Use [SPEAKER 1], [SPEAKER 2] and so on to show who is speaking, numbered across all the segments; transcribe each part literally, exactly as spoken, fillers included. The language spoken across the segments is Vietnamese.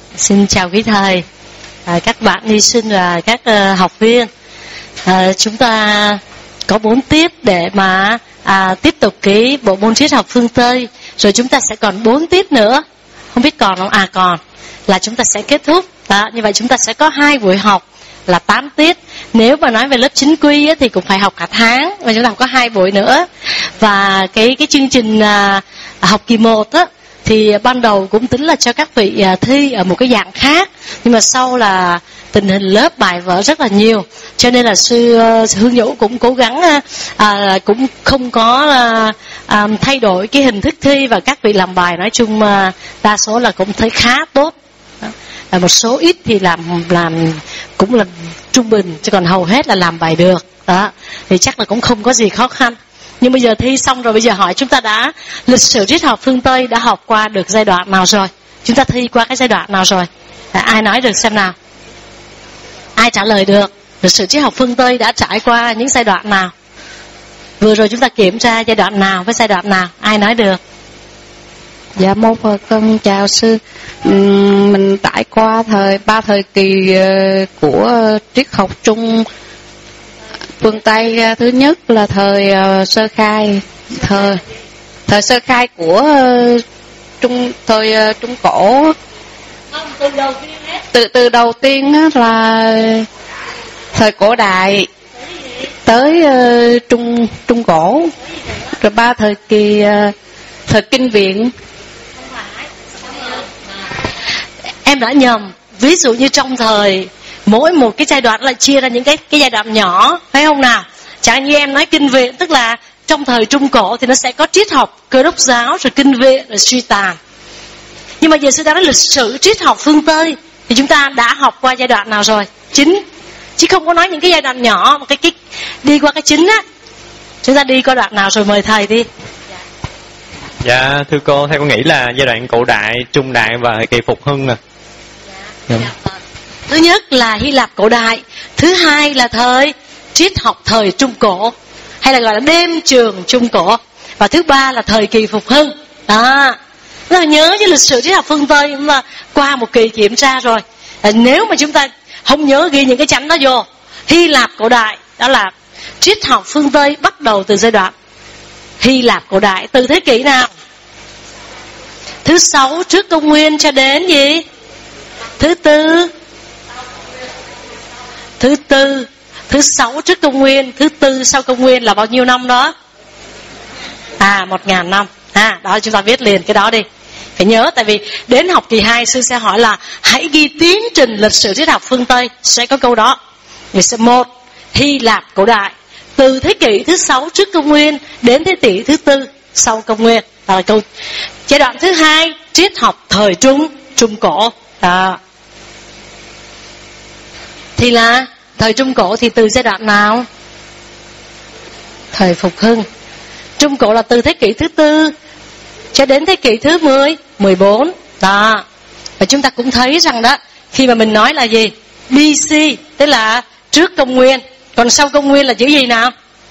[SPEAKER 1] Xin chào quý thầy, à, các bạn ni sinh và các uh, học viên. À, chúng ta có bốn tiết để mà à, tiếp tục cái bộ môn triết học phương Tây. Rồi chúng ta sẽ còn bốn tiết nữa. Không biết còn không? À còn. Là chúng ta sẽ kết thúc. Đó, như vậy chúng ta sẽ có hai buổi học là tám tiết. Nếu mà nói về lớp chính quy á, thì cũng phải học cả tháng. Và chúng ta có hai buổi nữa. Và cái cái chương trình à, học kỳ một á, thì ban đầu cũng tính là cho các vị thi ở một cái dạng khác, nhưng mà sau là tình hình lớp bài vở rất là nhiều, cho nên là sư Hương Nhũ cũng cố gắng à, cũng không có à, thay đổi cái hình thức thi, và các vị làm bài nói chung à, đa số là cũng thấy khá tốt. À, một số ít thì làm làm cũng là trung bình, chứ còn hầu hết là làm bài được. Đó, thì chắc là cũng không có gì khó khăn. Nhưng bây giờ thi xong rồi, bây giờ hỏi chúng ta đã lịch sử triết học phương Tây đã học qua được giai đoạn nào rồi? Chúng ta thi qua cái giai đoạn nào rồi? À, ai nói được xem nào? Ai trả lời được? Lịch sử triết học phương Tây đã trải qua những giai đoạn nào? Vừa rồi chúng ta kiểm tra giai đoạn nào với giai đoạn nào? Ai nói được?
[SPEAKER 2] Dạ mô Phật con chào sư. Uhm, mình trải qua thời ba thời kỳ uh, của triết học Trung phương Tây. Thứ nhất là thời uh, sơ khai, thời thời sơ khai của uh, trung thời uh, trung cổ.
[SPEAKER 1] Không, từ đầu tiên hết.
[SPEAKER 2] Từ từ đầu tiên á, là thời cổ đại tới uh, trung trung cổ, rồi ba thời kỳ uh, thời kinh viện.
[SPEAKER 1] Em đã nhầm. Ví dụ như trong thời mỗi một cái giai đoạn lại chia ra những cái cái giai đoạn nhỏ, phải không nào? Chẳng như em nói kinh viện, tức là trong thời Trung Cổ thì nó sẽ có triết học Cơ đốc giáo, rồi kinh viện, rồi suy tàn. Nhưng mà giờ sư đã nói lịch sử triết học phương Tây thì chúng ta đã học qua giai đoạn nào rồi? Chính, chứ không có nói những cái giai đoạn nhỏ, mà cái, cái đi qua cái chính á. Chúng ta đi qua đoạn nào rồi, mời thầy đi.
[SPEAKER 3] Dạ thưa cô, theo con nghĩ là giai đoạn cổ đại, trung đại và thời kỳ phục hưng. À
[SPEAKER 1] dạ. Dạ. Thứ nhất là Hy Lạp cổ đại, thứ hai là thời triết học thời Trung Cổ, hay là gọi là đêm trường Trung Cổ, và thứ ba là thời kỳ phục hưng. Đó, rất là nhớ với lịch sử triết học phương Tây mà qua một kỳ kiểm tra rồi. À, nếu mà chúng ta không nhớ ghi những cái chánh đó vô. Hy Lạp cổ đại đó là triết học phương Tây bắt đầu từ giai đoạn Hy Lạp cổ đại, từ thế kỷ nào? Thứ sáu trước công nguyên cho đến gì? Thứ tư Thứ tư Thứ sáu trước công nguyên, thứ tư sau công nguyên là bao nhiêu năm đó? À, một ngàn năm. À, đó chúng ta viết liền cái đó đi. Phải nhớ, tại vì đến học kỳ hai sư sẽ hỏi là hãy ghi tiến trình lịch sử triết học phương Tây, sẽ có câu đó. Thì sẽ một, Hy Lạp cổ đại, từ thế kỷ thứ sáu trước công nguyên đến thế kỷ thứ tư sau công nguyên. Đó là câu. Giai đoạn thứ hai, triết học thời Trung, Trung Cổ. Đó. Thì là thời Trung Cổ thì từ giai đoạn nào? Thời phục hưng. Trung Cổ là từ thế kỷ thứ tư cho đến thế kỷ thứ mười, mười bốn. Đó. Và chúng ta cũng thấy rằng đó, khi mà mình nói là gì? bê xê, tức là trước công nguyên. Còn sau công nguyên là chữ gì nào?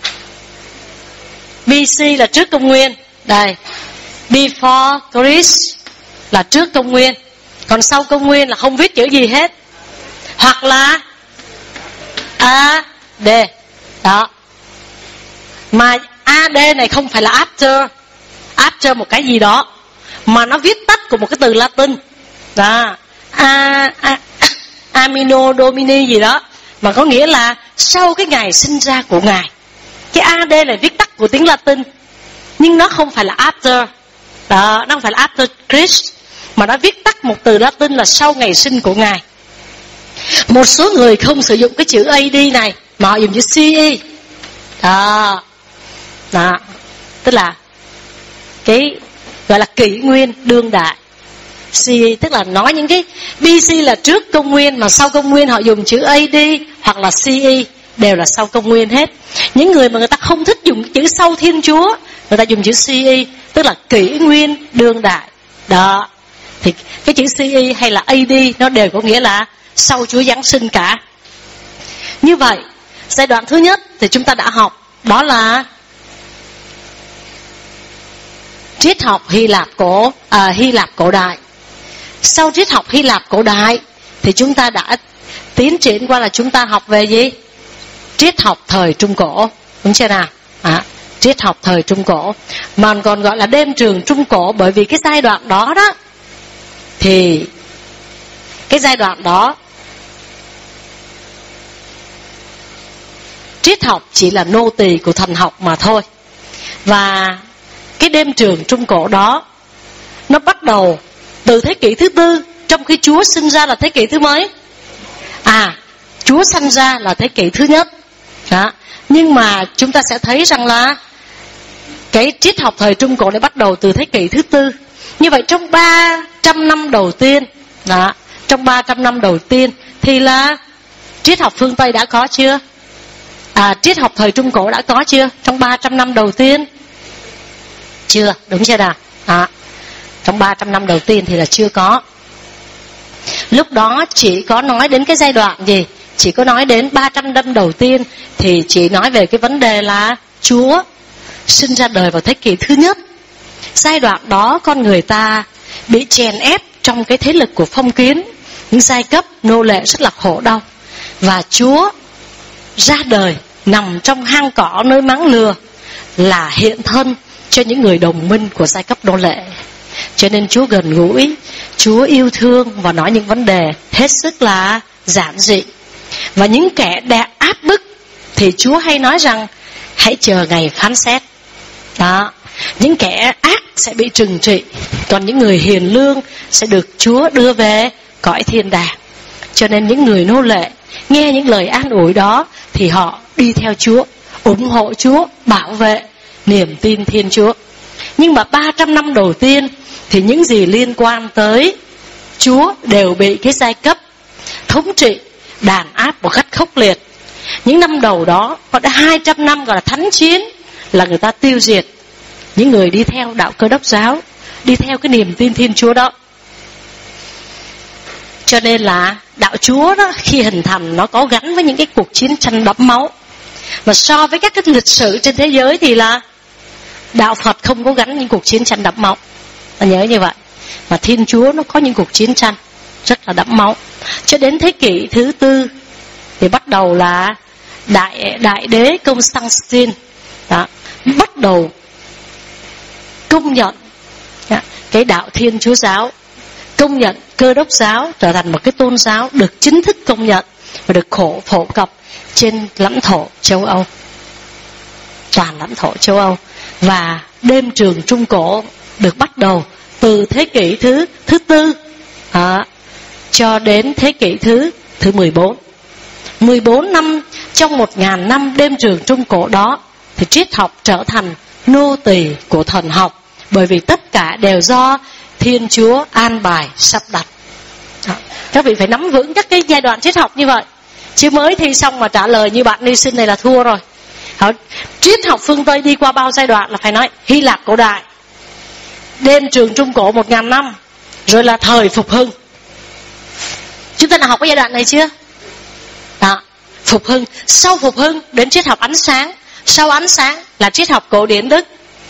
[SPEAKER 1] bê xê là trước công nguyên. Đây. Before Christ là trước công nguyên. Còn sau công nguyên là không viết chữ gì hết. Hoặc là a đê. Đó. Mà a đê này không phải là after. After một cái gì đó, mà nó viết tắt của một cái từ Latin. Đó. A, a, Amino Domini gì đó, mà có nghĩa là sau cái ngày sinh ra của Ngài. Cái a đê là viết tắt của tiếng Latin, nhưng nó không phải là after. Đó, nó không phải là after Christ, mà nó viết tắt một từ Latin là sau ngày sinh của Ngài. Một số người không sử dụng cái chữ a đê này, mà họ dùng chữ xê e. Đó. Đó. Tức là cái gọi là kỷ nguyên đương đại. xê e tức là nói những cái bê xê là trước công nguyên, mà sau công nguyên họ dùng chữ a đê hoặc là xê e, đều là sau công nguyên hết. Những người mà người ta không thích dùng chữ sau Thiên Chúa, người ta dùng chữ xê e, tức là kỷ nguyên đương đại. Đó. Thì cái chữ xê e hay là a đê nó đều có nghĩa là sau Chúa Giáng sinh cả. Như vậy, giai đoạn thứ nhất thì chúng ta đã học, đó là triết học Hy Lạp cổ, à, Hy Lạp cổ đại. sau triết học Hy Lạp cổ đại thì chúng ta đã tiến triển qua là chúng ta học về gì? Triết học thời Trung Cổ, đúng chưa nào? À, triết học thời Trung Cổ, mà còn gọi là đêm trường Trung Cổ, bởi vì cái giai đoạn đó đó thì cái giai đoạn đó triết học chỉ là nô tỳ của thần học mà thôi. Và cái đêm trường Trung Cổ đó nó bắt đầu từ thế kỷ thứ tư, trong khi Chúa sinh ra là thế kỷ thứ mấy? À, Chúa sinh ra là thế kỷ thứ nhất. Đó. Nhưng mà chúng ta sẽ thấy rằng là cái triết học thời Trung Cổ này bắt đầu từ thế kỷ thứ tư. Như vậy trong ba trăm năm đầu tiên, đó, trong ba trăm năm đầu tiên thì là triết học phương Tây đã có chưa? À, triết học thời Trung Cổ đã có chưa? Trong ba trăm năm đầu tiên chưa, đúng chưa nào? À, trong ba trăm năm đầu tiên thì là chưa có. Lúc đó chỉ có nói đến cái giai đoạn gì? Chỉ có nói đến ba trăm năm đầu tiên thì chỉ nói về cái vấn đề là Chúa sinh ra đời vào thế kỷ thứ nhất. Giai đoạn đó con người ta bị chèn ép trong cái thế lực của phong kiến, những giai cấp nô lệ rất là khổ đau. Và Chúa ra đời nằm trong hang cỏ nơi máng lừa, là hiện thân cho những người đồng minh của giai cấp nô lệ. Cho nên Chúa gần gũi, Chúa yêu thương và nói những vấn đề hết sức là giản dị. Và những kẻ đè áp bức thì Chúa hay nói rằng hãy chờ ngày phán xét. Đó, những kẻ ác sẽ bị trừng trị, còn những người hiền lương sẽ được Chúa đưa về cõi thiên đàng. Cho nên những người nô lệ nghe những lời an ủi đó thì họ đi theo Chúa, ủng hộ Chúa, bảo vệ niềm tin Thiên Chúa. Nhưng mà ba trăm năm đầu tiên thì những gì liên quan tới Chúa đều bị cái giai cấp thống trị đàn áp một cách khốc liệt. Những năm đầu đó có đã hai trăm năm gọi là thánh chiến, là người ta tiêu diệt những người đi theo đạo Cơ Đốc giáo, đi theo cái niềm tin Thiên Chúa đó. Cho nên là đạo Chúa đó khi hình thành nó có gắn với những cái cuộc chiến tranh đẫm máu. Mà so với các cái lịch sử trên thế giới thì là đạo Phật không có gắn những cuộc chiến tranh đẫm máu. Ta nhớ như vậy. Mà Thiên Chúa nó có những cuộc chiến tranh rất là đẫm máu. Cho đến thế kỷ thứ tư thì bắt đầu là đại đại đế Constantine đó, bắt đầu công nhận đó, cái đạo Thiên Chúa giáo, công nhận Cơ Đốc giáo trở thành một cái tôn giáo được chính thức công nhận và được khổ phổ cập trên lãnh thổ châu Âu, toàn lãnh thổ châu Âu. Và đêm trường Trung Cổ được bắt đầu từ thế kỷ thứ thứ tư à, cho đến thế kỷ thứ thứ mười bốn. mười bốn năm trong một ngàn năm đêm trường Trung Cổ đó thì triết học trở thành nô tỳ của thần học, bởi vì tất cả đều do Thiên Chúa an bài sắp đặt. Đó. Các vị phải nắm vững các cái giai đoạn triết học như vậy, chứ mới thi xong mà trả lời như bạn Ni Sinh này là thua rồi. Đó. Triết học phương Tây đi qua bao giai đoạn là phải nói Hy Lạp cổ đại, đêm trường Trung Cổ một ngàn năm, rồi là thời phục hưng. Chúng ta đã học cái giai đoạn này chưa? Đó. Phục hưng, sau phục hưng đến triết học ánh sáng, sau ánh sáng là triết học cổ điển Đức,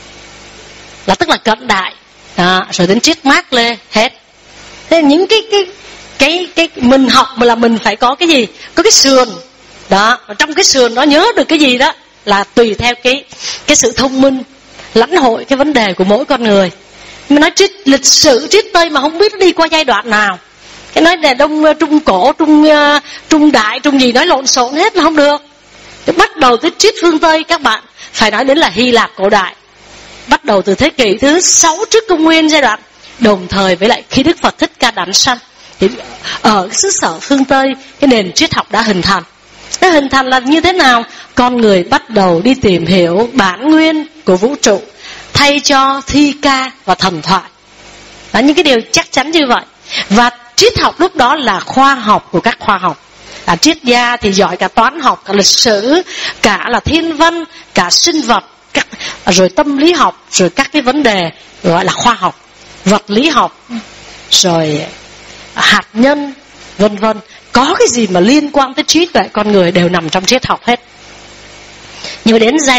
[SPEAKER 1] là tức là cận đại. Đó. Rồi đến triết Mác Lê hết. Thế những cái cái cái cái mình học mà là mình phải có cái gì? Có cái sườn. Đó, và trong cái sườn nó nhớ được cái gì đó là tùy theo cái cái sự thông minh lãnh hội cái vấn đề của mỗi con người. Mình nói triết lịch sử triết Tây mà không biết nó đi qua giai đoạn nào. Cái nói là đông Trung Cổ, Trung uh, Trung Đại, Trung gì nói lộn xộn hết là không được. Thì bắt đầu tới triết phương Tây các bạn phải nói đến là Hy Lạp cổ đại, bắt đầu từ thế kỷ thứ sáu trước công nguyên, giai đoạn đồng thời với lại khi Đức Phật Thích Ca đản sanh. Thì ở xứ sở phương Tây cái nền triết học đã hình thành. Nó hình thành là như thế nào? Con người bắt đầu đi tìm hiểu bản nguyên của vũ trụ thay cho thi ca và thần thoại. Đó, những cái điều chắc chắn như vậy. Và triết học lúc đó là khoa học của các khoa học. À, triết gia thì giỏi cả toán học, cả lịch sử, cả là thiên văn, cả sinh vật, các, rồi tâm lý học, rồi các cái vấn đề gọi là khoa học, vật lý học, rồi hạt nhân, vân vân. Có cái gì mà liên quan tới trí tuệ con người đều nằm trong triết học hết. Nhưng đến giai đoạn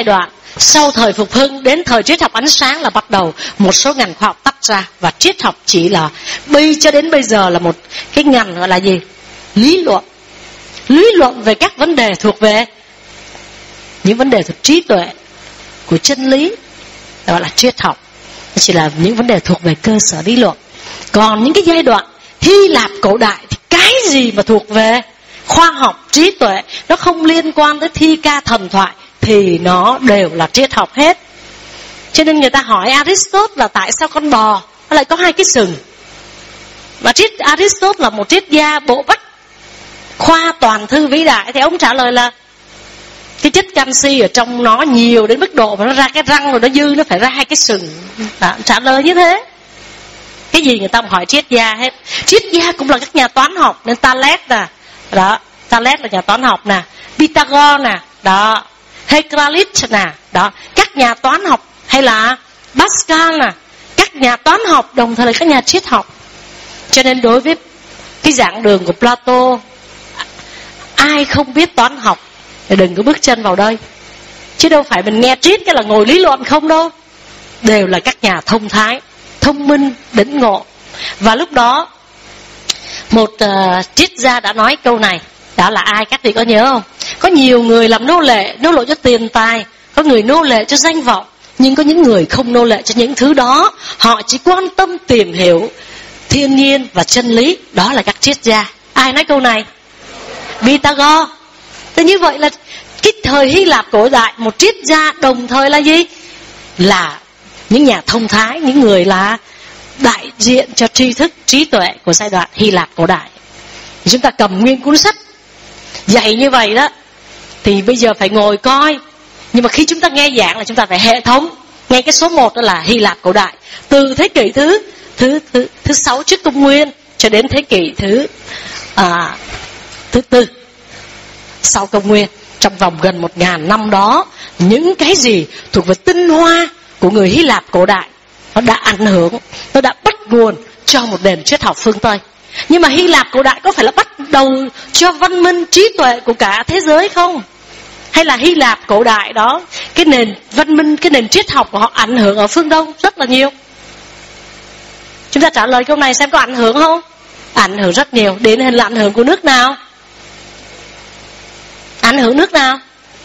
[SPEAKER 1] sau thời phục hưng đến thời triết học ánh sáng là bắt đầu một số ngành khoa học tách ra, và triết học chỉ là bây cho đến bây giờ là một cái ngành gọi là gì? Lý luận. Lý luận về các vấn đề thuộc về những vấn đề thuộc trí tuệ, của chân lý, gọi là triết học. Chỉ là những vấn đề thuộc về cơ sở lý luận. Còn những cái giai đoạn Hy Lạp cổ đại thì cái gì mà thuộc về khoa học, trí tuệ, nó không liên quan tới thi ca thần thoại thì nó đều là triết học hết. Cho nên người ta hỏi Aristotle là tại sao con bò nó lại có hai cái sừng. Mà triết Aristotle là một triết gia bộ bách khoa toàn thư vĩ đại, thì ông trả lời là cái chất canxi ở trong nó nhiều đến mức độ mà nó ra cái răng rồi nó dư, nó phải ra hai cái sừng. Đó, trả lời như thế. Cái gì người ta cũng hỏi triết gia hết. Triết gia cũng là các nhà toán học, nên Thales nè, đó, Thales là nhà toán học nè, Pythagore nè, đó, Heraclitus nè, đó, các nhà toán học, hay là Pascal nè, các nhà toán học đồng thời là các nhà triết học. Cho nên đối với cái giảng đường của Plato, ai không biết toán học thì đừng có bước chân vào đây. Chứ đâu phải mình nghe triết cái là ngồi lý luận không đâu. Đều là các nhà thông thái, thông minh, đỉnh ngộ. Và lúc đó một uh, triết gia đã nói câu này. Đó là ai? Các vị có nhớ không? Có nhiều người làm nô lệ, nô lệ cho tiền tài, có người nô lệ cho danh vọng, nhưng có những người không nô lệ cho những thứ đó. Họ chỉ quan tâm tìm hiểu thiên nhiên và chân lý. Đó là các triết gia. Ai nói câu này? Pythagore. Thế như vậy là cái thời Hy Lạp cổ đại, một triết gia đồng thời là gì? Là những nhà thông thái, những người là đại diện cho tri thức, trí tuệ của giai đoạn Hy Lạp cổ đại. Thì chúng ta cầm nguyên cuốn sách dạy như vậy đó, thì bây giờ phải ngồi coi. Nhưng mà khi chúng ta nghe giảng là chúng ta phải hệ thống. Ngay cái số một đó là Hy Lạp cổ đại, từ thế kỷ thứ thứ thứ thứ sáu trước công nguyên cho đến thế kỷ thứ à, thứ tư sau công nguyên. Trong vòng gần một ngàn năm đó, những cái gì thuộc về tinh hoa của người Hy Lạp cổ đại nó đã ảnh hưởng, nó đã bắt nguồn cho một nền triết học phương Tây. Nhưng mà Hy Lạp cổ đại có phải là bắt đầu cho văn minh trí tuệ của cả thế giới không? Hay là Hy Lạp cổ đại đó, cái nền văn minh, cái nền triết học của họ ảnh hưởng ở phương Đông rất là nhiều? Chúng ta trả lời câu này xem có ảnh hưởng không? Ảnh hưởng rất nhiều. Điển hình là ảnh hưởng của nước nào? Ảnh hưởng nước nào?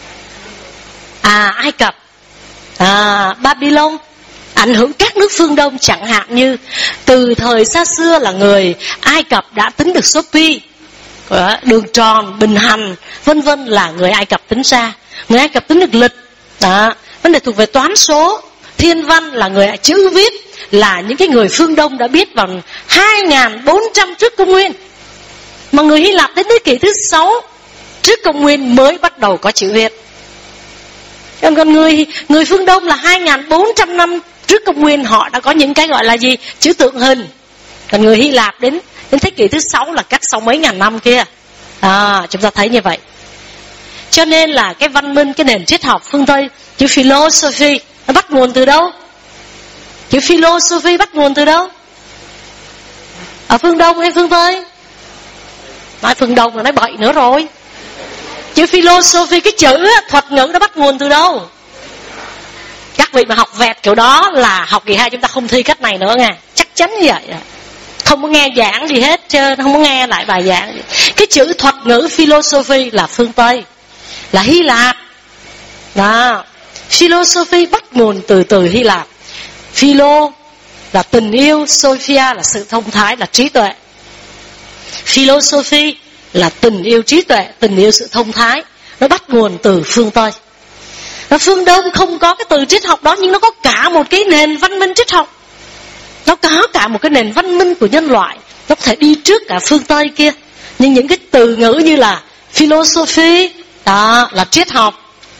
[SPEAKER 1] À, Ai Cập, à, Babylon. Ảnh hưởng các nước phương Đông, chẳng hạn như từ thời xa xưa là người Ai Cập đã tính được số pi, đường tròn, bình hành, vân vân là người Ai Cập tính ra. Người Ai Cập tính được lịch, đó. Vấn đề thuộc về toán số, thiên văn là người chữ viết, là những cái người phương Đông đã biết vào hai nghìn bốn trăm trước công nguyên. Mà người Hy Lạp đến thế kỷ thứ sáu trước công nguyên mới bắt đầu có chữ viết. Còn người người phương Đông là hai nghìn bốn trăm năm trước công nguyên họ đã có những cái gọi là gì? Chữ tượng hình. Còn người Hy Lạp đến đến thế kỷ thứ sáu là cách sau mấy ngàn năm kia. À, chúng ta thấy như vậy. Cho nên là cái văn minh, cái nền triết học phương Tây, chữ philosophy nó bắt nguồn từ đâu? Chữ philosophy bắt nguồn từ đâu? Ở phương Đông hay phương Tây? Nói phương Đông là nói bậy nữa rồi. Chữ philosophy, cái chữ thuật ngữ nó bắt nguồn từ đâu? Các vị mà học vẹt kiểu đó là học kỳ hai chúng ta không thi cách này nữa nha. Chắc chắn như vậy. Không có nghe giảng gì hết trơn, không có nghe lại bài giảng. Cái chữ thuật ngữ philosophy là phương Tây, là Hy Lạp. Đó. Philosophy bắt nguồn từ từ Hy Lạp. Philo là tình yêu, Sophia là sự thông thái, là trí tuệ. Philosophy là tình yêu trí tuệ, tình yêu sự thông thái. Nó bắt nguồn từ phương Tây. Và phương Đông không có cái từ triết học đó, nhưng nó có cả một cái nền văn minh triết học. Nó có cả một cái nền văn minh của nhân loại. Nó có thể đi trước cả phương Tây kia. Nhưng những cái từ ngữ như là philosophy, đó là triết học.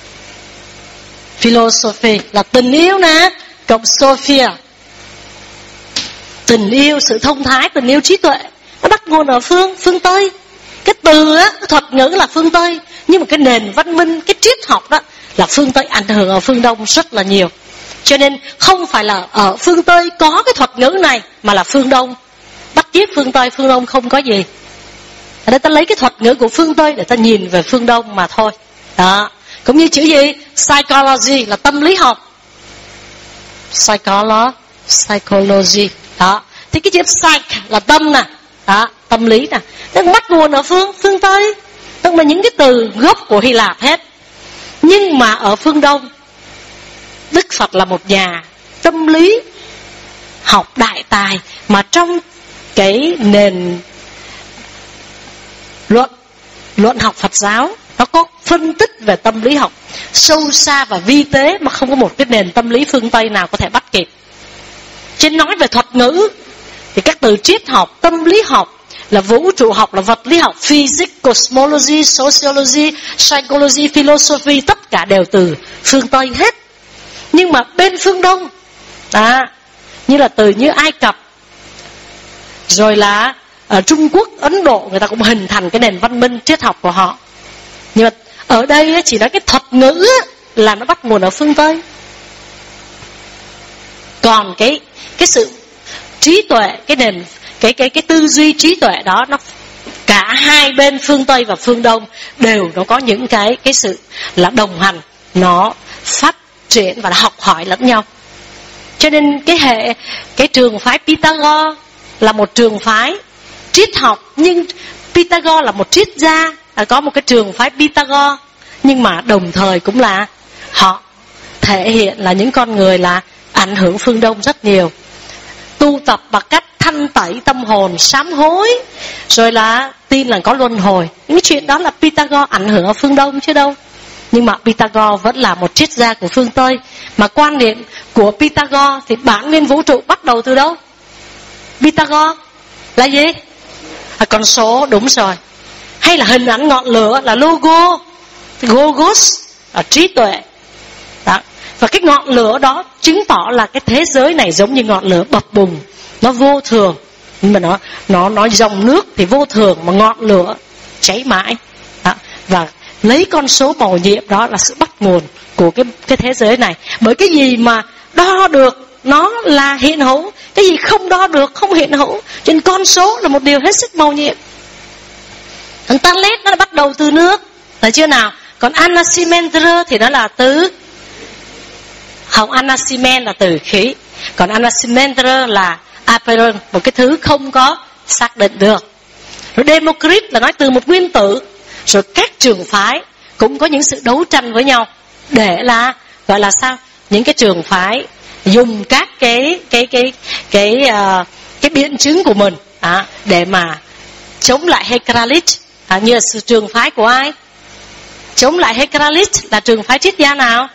[SPEAKER 1] Philosophy là tình yêu nè, cộng Sophia, tình yêu, sự thông thái, tình yêu trí tuệ. Nó bắt nguồn ở phương phương Tây. Cái từ á, cái thuật ngữ là phương Tây, nhưng mà cái nền văn minh, cái triết học đó là phương Tây ảnh hưởng ở phương Đông rất là nhiều. Cho nên không phải là ở phương Tây có cái thuật ngữ này, mà là phương Đông bắt chước phương Tây. Phương Đông không có gì. Ở đây ta lấy cái thuật ngữ của phương Tây để ta nhìn về phương Đông mà thôi. Đó. Cũng như chữ gì? Psychology là tâm lý học. Psycholo, psychology. Đó. Thì cái chữ psych là tâm nè. Đó, tâm lý nè. Nó bắt nguồn ở phương phương Tây. Tức là những cái từ gốc của Hy Lạp hết. Nhưng mà ở phương Đông, Đức Phật là một nhà tâm lý học đại tài, mà trong cái nền luận luận học Phật giáo nó có phân tích về tâm lý học sâu xa và vi tế, mà không có một cái nền tâm lý phương Tây nào có thể bắt kịp. Trên nói về thuật ngữ thì các từ triết học, tâm lý học, là vũ trụ học, là vật lý học, physics, cosmology, sociology, psychology, philosophy, tất cả đều từ phương Tây hết. Nhưng mà bên phương Đông, à, như là từ như Ai Cập, rồi là ở Trung Quốc, Ấn Độ, người ta cũng hình thành cái nền văn minh triết học của họ. Nhưng mà ở đây chỉ nói cái thuật ngữ là nó bắt nguồn ở phương Tây. Còn cái cái sự trí tuệ, cái nền cái cái cái tư duy trí tuệ đó, nó cả hai bên phương Tây và phương Đông đều nó có những cái cái sự là đồng hành, nó phát triển và học hỏi lẫn nhau. Cho nên cái hệ cái trường phái Pythagore là một trường phái triết học, nhưng Pythagore là một triết gia, là có một cái trường phái Pythagore, nhưng mà đồng thời cũng là họ thể hiện là những con người là ảnh hưởng phương Đông rất nhiều, tu tập bằng cách thanh tẩy tâm hồn, sám hối, rồi là tin là có luân hồi. Những chuyện đó là Pythagore ảnh hưởng ở phương Đông chứ đâu. Nhưng mà Pythagore vẫn là một triết gia của phương Tây. Mà quan niệm của Pythagore thì bản nguyên vũ trụ bắt đầu từ đâu? Pythagore là gì? À, con số, đúng rồi. Hay là hình ảnh ngọn lửa là logo, logos là trí tuệ. Đó. Và cái ngọn lửa đó chứng tỏ là cái thế giới này giống như ngọn lửa bập bùng, nó vô thường, nhưng mà nó nó nó dòng nước thì vô thường, mà ngọn lửa cháy mãi. Đó. Và lấy con số màu nhiệm đó là sự bắt nguồn của cái cái thế giới này. Bởi cái gì mà đo được nó là hiện hữu, cái gì không đo được không hiện hữu. Cho nên con số là một điều hết sức màu nhiệm. Thằng Talet nó bắt đầu từ nước, phải chưa nào? Còn Anaximander thì nó là từ không, Anaximen là từ khí, còn Anaximander là apeiron, một cái thứ không có xác định được. Rồi Democritus là nói từ một nguyên tử. Rồi các trường phái cũng có những sự đấu tranh với nhau để là gọi là sao? Những cái trường phái dùng các cái cái cái cái uh, cái biện chứng của mình à, để mà chống lại Heraclitus. À, như là sự trường phái của ai? Chống lại Heraclitus là trường phái triết gia nào?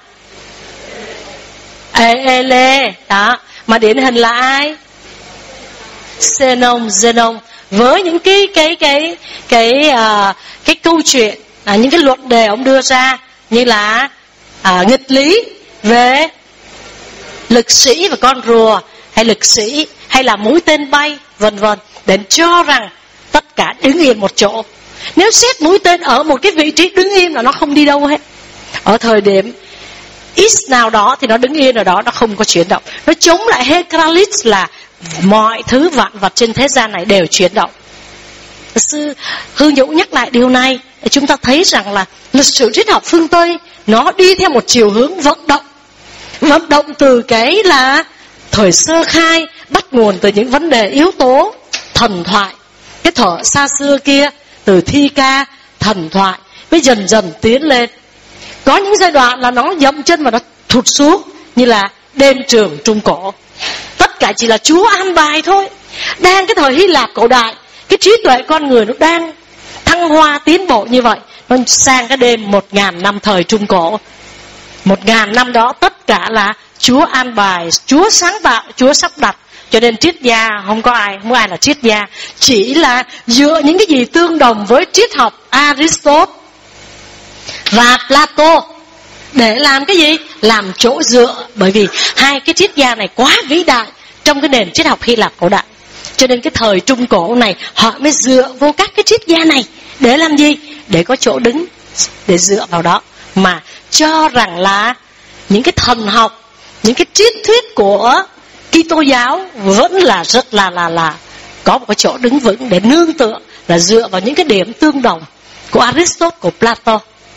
[SPEAKER 1] Ele. Đó. Mà điển hình là ai? Zenon, Zenon. Với những cái cái cái cái uh, cái câu chuyện, à, những cái luận đề ông đưa ra như là à, nghịch lý về lực sĩ và con rùa, hay lực sĩ, hay là mũi tên bay, vân vân, để cho rằng tất cả đứng yên một chỗ. Nếu xét mũi tên ở một cái vị trí đứng yên là nó không đi đâu hết. Ở thời điểm X nào đó thì nó đứng yên ở đó, nó không có chuyển động. Nó chống lại Heraclitus là mọi thứ vạn vật trên thế gian này đều chuyển động. Sư Hương Dũng nhắc lại điều này để chúng ta thấy rằng là lịch sử triết học phương Tây nó đi theo một chiều hướng vận động. Vận động từ cái là thời sơ khai, bắt nguồn từ những vấn đề yếu tố thần thoại. Cái thuở xa xưa kia, từ thi ca, thần thoại, mới dần dần tiến lên. Có những giai đoạn là nó dậm chân và nó thụt xuống, như là đêm trường Trung Cổ. Tất cả chỉ là Chúa an bài thôi. Đang cái thời Hy Lạp cổ đại, cái trí tuệ con người nó đang thăng hoa tiến bộ như vậy, nó sang cái đêm một ngàn năm thời Trung Cổ. Một ngàn năm đó tất cả là Chúa an bài, Chúa sáng tạo, Chúa sắp đặt. Cho nên triết gia không có ai, không có ai là triết gia, chỉ là dựa những cái gì tương đồng với triết học Aristotle và Plato để làm cái gì? Làm chỗ dựa. Bởi vì hai cái triết gia này quá vĩ đại trong cái nền triết học Hy Lạp cổ đại. Cho nên cái thời Trung Cổ này họ mới dựa vô các cái triết gia này để làm gì? Để có chỗ đứng, để dựa vào đó. Mà cho rằng là những cái thần học, những cái triết thuyết của Kitô giáo vẫn là rất là là là có một cái chỗ đứng vững để nương tựa, là dựa vào những cái điểm tương đồng của Aristotle, của Plato.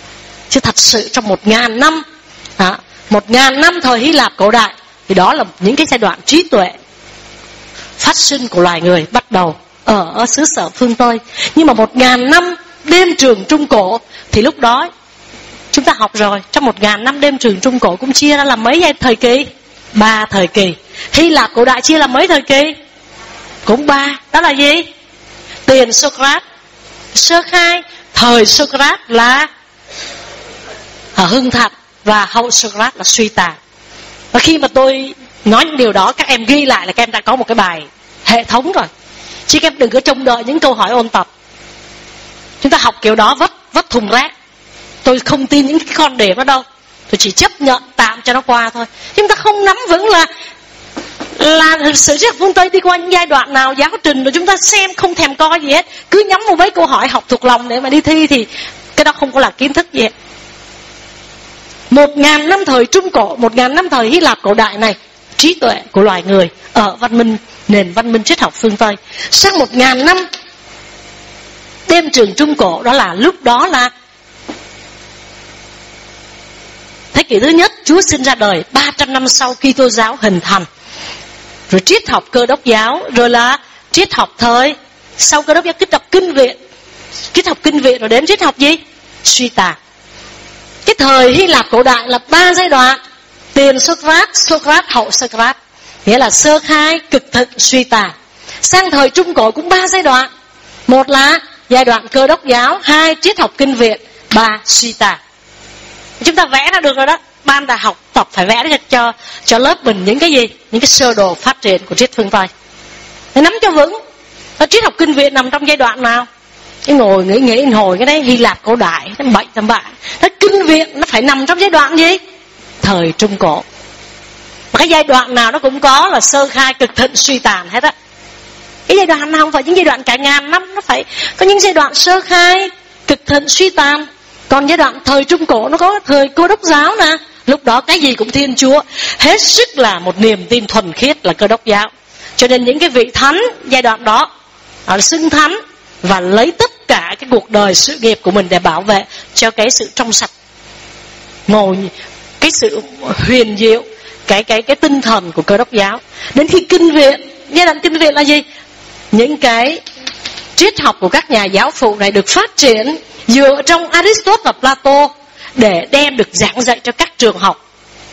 [SPEAKER 1] Chứ thật sự trong một ngàn năm, à, một ngàn năm thời Hy Lạp cổ đại, thì đó là những cái giai đoạn trí tuệ phát sinh của loài người bắt đầu ở, ở xứ sở phương Tây. Nhưng mà một ngàn năm đêm trường Trung Cổ thì lúc đó chúng ta học rồi, trong một ngàn năm đêm trường Trung Cổ cũng chia ra làm mấy thời kỳ? Ba thời kỳ. Hy Lạp cổ đại chia làm mấy thời kỳ? Cũng ba. Đó là gì? Tiền Socrates, sơ khai. Thời Socrates là hưng thịnh, và hậu Socrates là suy tàn. Và khi mà tôi nói những điều đó, các em ghi lại là các em đã có một cái bài hệ thống rồi. Chứ các em đừng có trông đợi những câu hỏi ôn tập. Chúng ta học kiểu đó vất vất thùng rác. Tôi không tin những cái con điểm đó đâu. Tôi chỉ chấp nhận tạm cho nó qua thôi. Chúng ta không nắm vững là là sự triết học phương Tây đi qua những giai đoạn nào, giáo trình rồi chúng ta xem không thèm coi gì hết, cứ nhắm vào mấy câu hỏi học thuộc lòng để mà đi thi, thì cái đó không có là kiến thức gì hết. Một ngàn năm thời Trung Cổ, một ngàn năm thời Hy Lạp cổ đại này, trí tuệ của loài người ở văn minh, nền văn minh triết học phương Tây. Sang một ngàn năm đêm trường Trung Cổ, đó là lúc đó là thế kỷ thứ nhất, Chúa sinh ra đời. Ba trăm năm sau Kitô giáo hình thành, rồi triết học Cơ Đốc giáo, rồi là triết học thời sau Cơ Đốc giáo kết hợp kinh viện, triết học kinh viện rồi đến triết học gì? Suy tàn. Cái thời Hy Lạp cổ đại là ba giai đoạn: tiền Socrates, Socrates, hậu Socrates, nghĩa là sơ khai, cực thịnh, suy tàn. Sang thời Trung Cổ cũng ba giai đoạn: một là giai đoạn Cơ Đốc giáo, hai triết học kinh viện, ba suy tàn. Chúng ta vẽ ra được rồi đó. Ban đại học tập phải vẽ ra cho cho lớp mình những cái gì, những cái sơ đồ phát triển của triết phương Tây, để nắm cho vững. Và triết học kinh viện nằm trong giai đoạn nào? Cái ngồi nghĩ nghĩ hồi cái đấy Hy Lạp cổ đại, nó bệnh tầm bạ. Nó kinh viện nó phải nằm trong giai đoạn gì? Thời Trung Cổ. Mà cái giai đoạn nào nó cũng có là sơ khai, cực thịnh, suy tàn hết á. Cái giai đoạn nào không phải những giai đoạn cả ngàn năm, nó phải có những giai đoạn sơ khai, cực thịnh, suy tàn. Còn giai đoạn thời Trung Cổ nó có thời Cơ Đốc giáo nè, lúc đó cái gì cũng Thiên Chúa, hết sức là một niềm tin thuần khiết là Cơ Đốc giáo. Cho nên những cái vị thánh giai đoạn đó họ xưng thánh và lấy tất cả cái cuộc đời sự nghiệp của mình để bảo vệ cho cái sự trong sạch, ngồi cái sự huyền diệu, cái cái cái tinh thần của Cơ Đốc giáo. Đến khi kinh viện, giai đoạn kinh viện là gì? Những cái triết học của các nhà giáo phụ này được phát triển dựa trong Aristotle và Plato để đem được giảng dạy cho các trường học,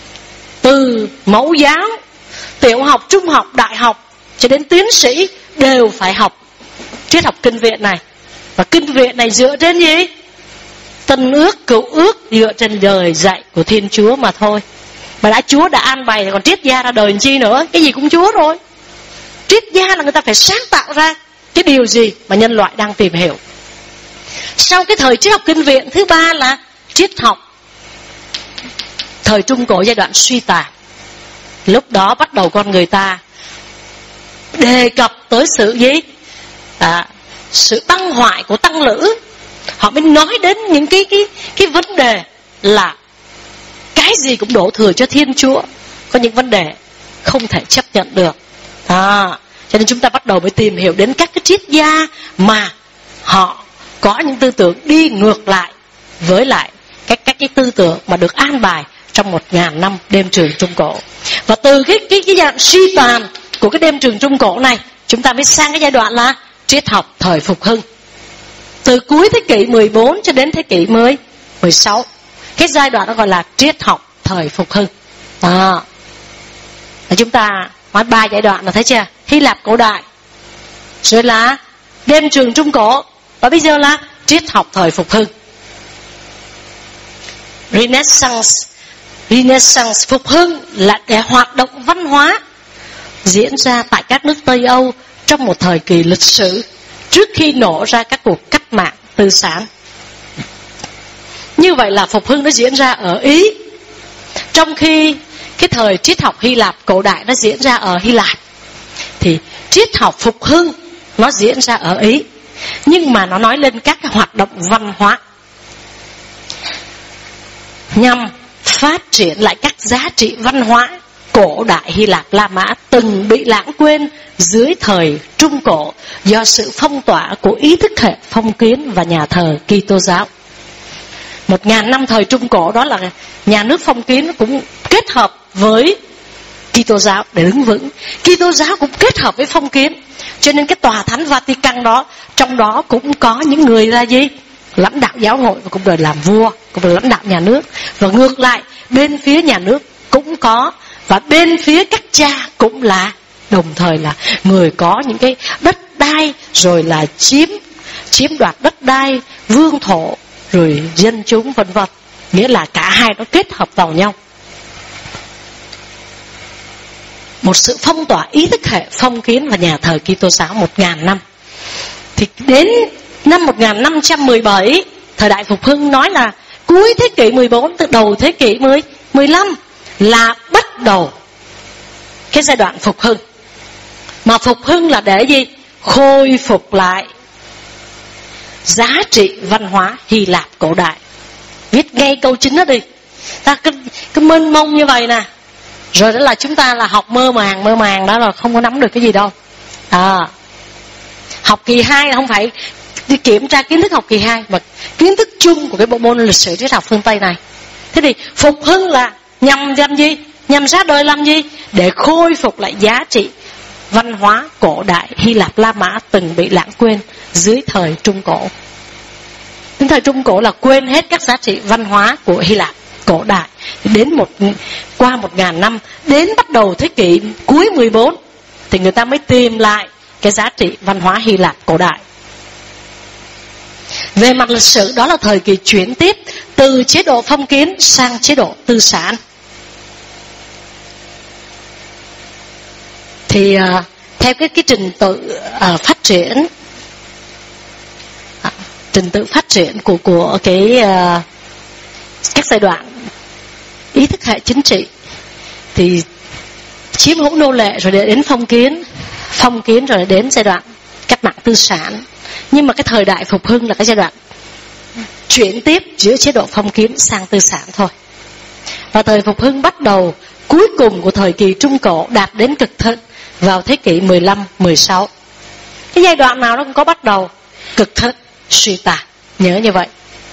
[SPEAKER 1] từ mẫu giáo, tiểu học, trung học, đại học cho đến tiến sĩ đều phải học triết học kinh viện này. Và kinh viện này dựa trên gì? Tân ước, cựu ước, dựa trên lời dạy của Thiên Chúa mà thôi. Mà đã Chúa đã an bày thì còn triết gia ra đời làm chi nữa? Cái gì cũng Chúa rồi. Triết gia là người ta phải sáng tạo ra cái điều gì mà nhân loại đang tìm hiểu. Sau cái thời triết học kinh viện, thứ ba là triết học thời Trung Cổ, giai đoạn suy tàn. Lúc đó bắt đầu con người ta đề cập tới sự gì? À, sự băng hoại của tăng lữ. Họ mới nói đến những cái cái cái vấn đề là cái gì cũng đổ thừa cho Thiên Chúa, có những vấn đề không thể chấp nhận được. À, cho nên chúng ta bắt đầu mới tìm hiểu đến các cái triết gia mà họ có những tư tưởng đi ngược lại với lại các các cái tư tưởng mà được an bài trong một ngàn năm đêm trường Trung Cổ. Và từ cái cái cái giai đoạn suy tàn của cái đêm trường Trung Cổ này, chúng ta mới sang cái giai đoạn là triết học thời phục hưng. Từ cuối thế kỷ mười bốn cho đến thế kỷ mười sáu, cái giai đoạn đó gọi là triết học thời phục hưng. À, chúng ta nói ba giai đoạn là thấy chưa? Hy Lạp cổ đại, rồi là đêm trường Trung Cổ, và bây giờ là triết học thời phục hưng. Renaissance, Renaissance phục hưng là để hoạt động văn hóa diễn ra tại các nước Tây Âu trong một thời kỳ lịch sử trước khi nổ ra các cuộc cách mạng tư sản. Như vậy là phục hưng nó diễn ra ở Ý, trong khi cái thời triết học Hy Lạp cổ đại nó diễn ra ở Hy Lạp, thì triết học phục hưng nó diễn ra ở Ý, nhưng mà nó nói lên các cái hoạt động văn hóa nhằm phát triển lại các giá trị văn hóa cổ đại Hy Lạp La Mã từng bị lãng quên dưới thời Trung Cổ do sự phong tỏa của ý thức hệ phong kiến và nhà thờ Kitô giáo. Một ngàn năm thời Trung Cổ đó là nhà nước phong kiến cũng kết hợp với Kitô giáo để đứng vững. Kitô giáo cũng kết hợp với phong kiến. Cho nên cái tòa thánh Vatican đó, trong đó cũng có những người là gì? Lãnh đạo giáo hội và cũng rồi làm vua, cũng là lãnh đạo nhà nước. Và ngược lại, bên phía nhà nước cũng có, và bên phía các cha cũng là đồng thời là người có những cái đất đai, rồi là chiếm chiếm đoạt đất đai, vương thổ, rồi dân chúng vân vân. Nghĩa là cả hai nó kết hợp vào nhau. Một sự phong tỏa ý thức hệ phong kiến và nhà thờ Kitô giáo một ngàn năm. Thì đến năm một nghìn năm trăm mười bảy, thời đại phục hưng nói là cuối thế kỷ mười bốn, từ đầu thế kỷ mười lăm là bắt đầu cái giai đoạn phục hưng. Mà phục hưng là để gì? Khôi phục lại giá trị văn hóa Hy Lạp cổ đại. Viết ngay câu chính đó đi. Ta cứ, cứ mênh mông như vậy nè. Rồi đó là chúng ta là học mơ màng, mơ màng đó là không có nắm được cái gì đâu. À, học kỳ hai là không phải đi kiểm tra kiến thức học kỳ hai, mà kiến thức chung của cái bộ môn lịch sử triết học phương Tây này. Thế thì phục hưng là nhằm làm gì? Nhằm ra đời làm gì? Để khôi phục lại giá trị văn hóa cổ đại Hy Lạp La Mã từng bị lãng quên dưới thời Trung Cổ. Đến thời Trung Cổ là quên hết các giá trị văn hóa của Hy Lạp cổ đại. Đến một qua một ngàn năm, đến bắt đầu thế kỷ cuối mười bốn thì người ta mới tìm lại cái giá trị văn hóa Hy Lạp cổ đại. Về mặt lịch sử, đó là thời kỳ chuyển tiếp từ chế độ phong kiến sang chế độ tư sản. Thì uh, theo cái, cái trình tự uh, phát triển uh, trình tự phát triển của của cái uh, các giai đoạn ý thức hệ chính trị, thì chiếm hữu nô lệ rồi đến phong kiến, phong kiến rồi đến giai đoạn cách mạng tư sản. Nhưng mà cái thời đại phục hưng là cái giai đoạn chuyển tiếp giữa chế độ phong kiến sang tư sản thôi. Và thời phục hưng bắt đầu cuối cùng của thời kỳ Trung Cổ, đạt đến cực thịnh vào thế kỷ mười lăm mười sáu. Cái giai đoạn nào nó cũng có bắt đầu, cực thịnh, suy tàn, nhớ như vậy.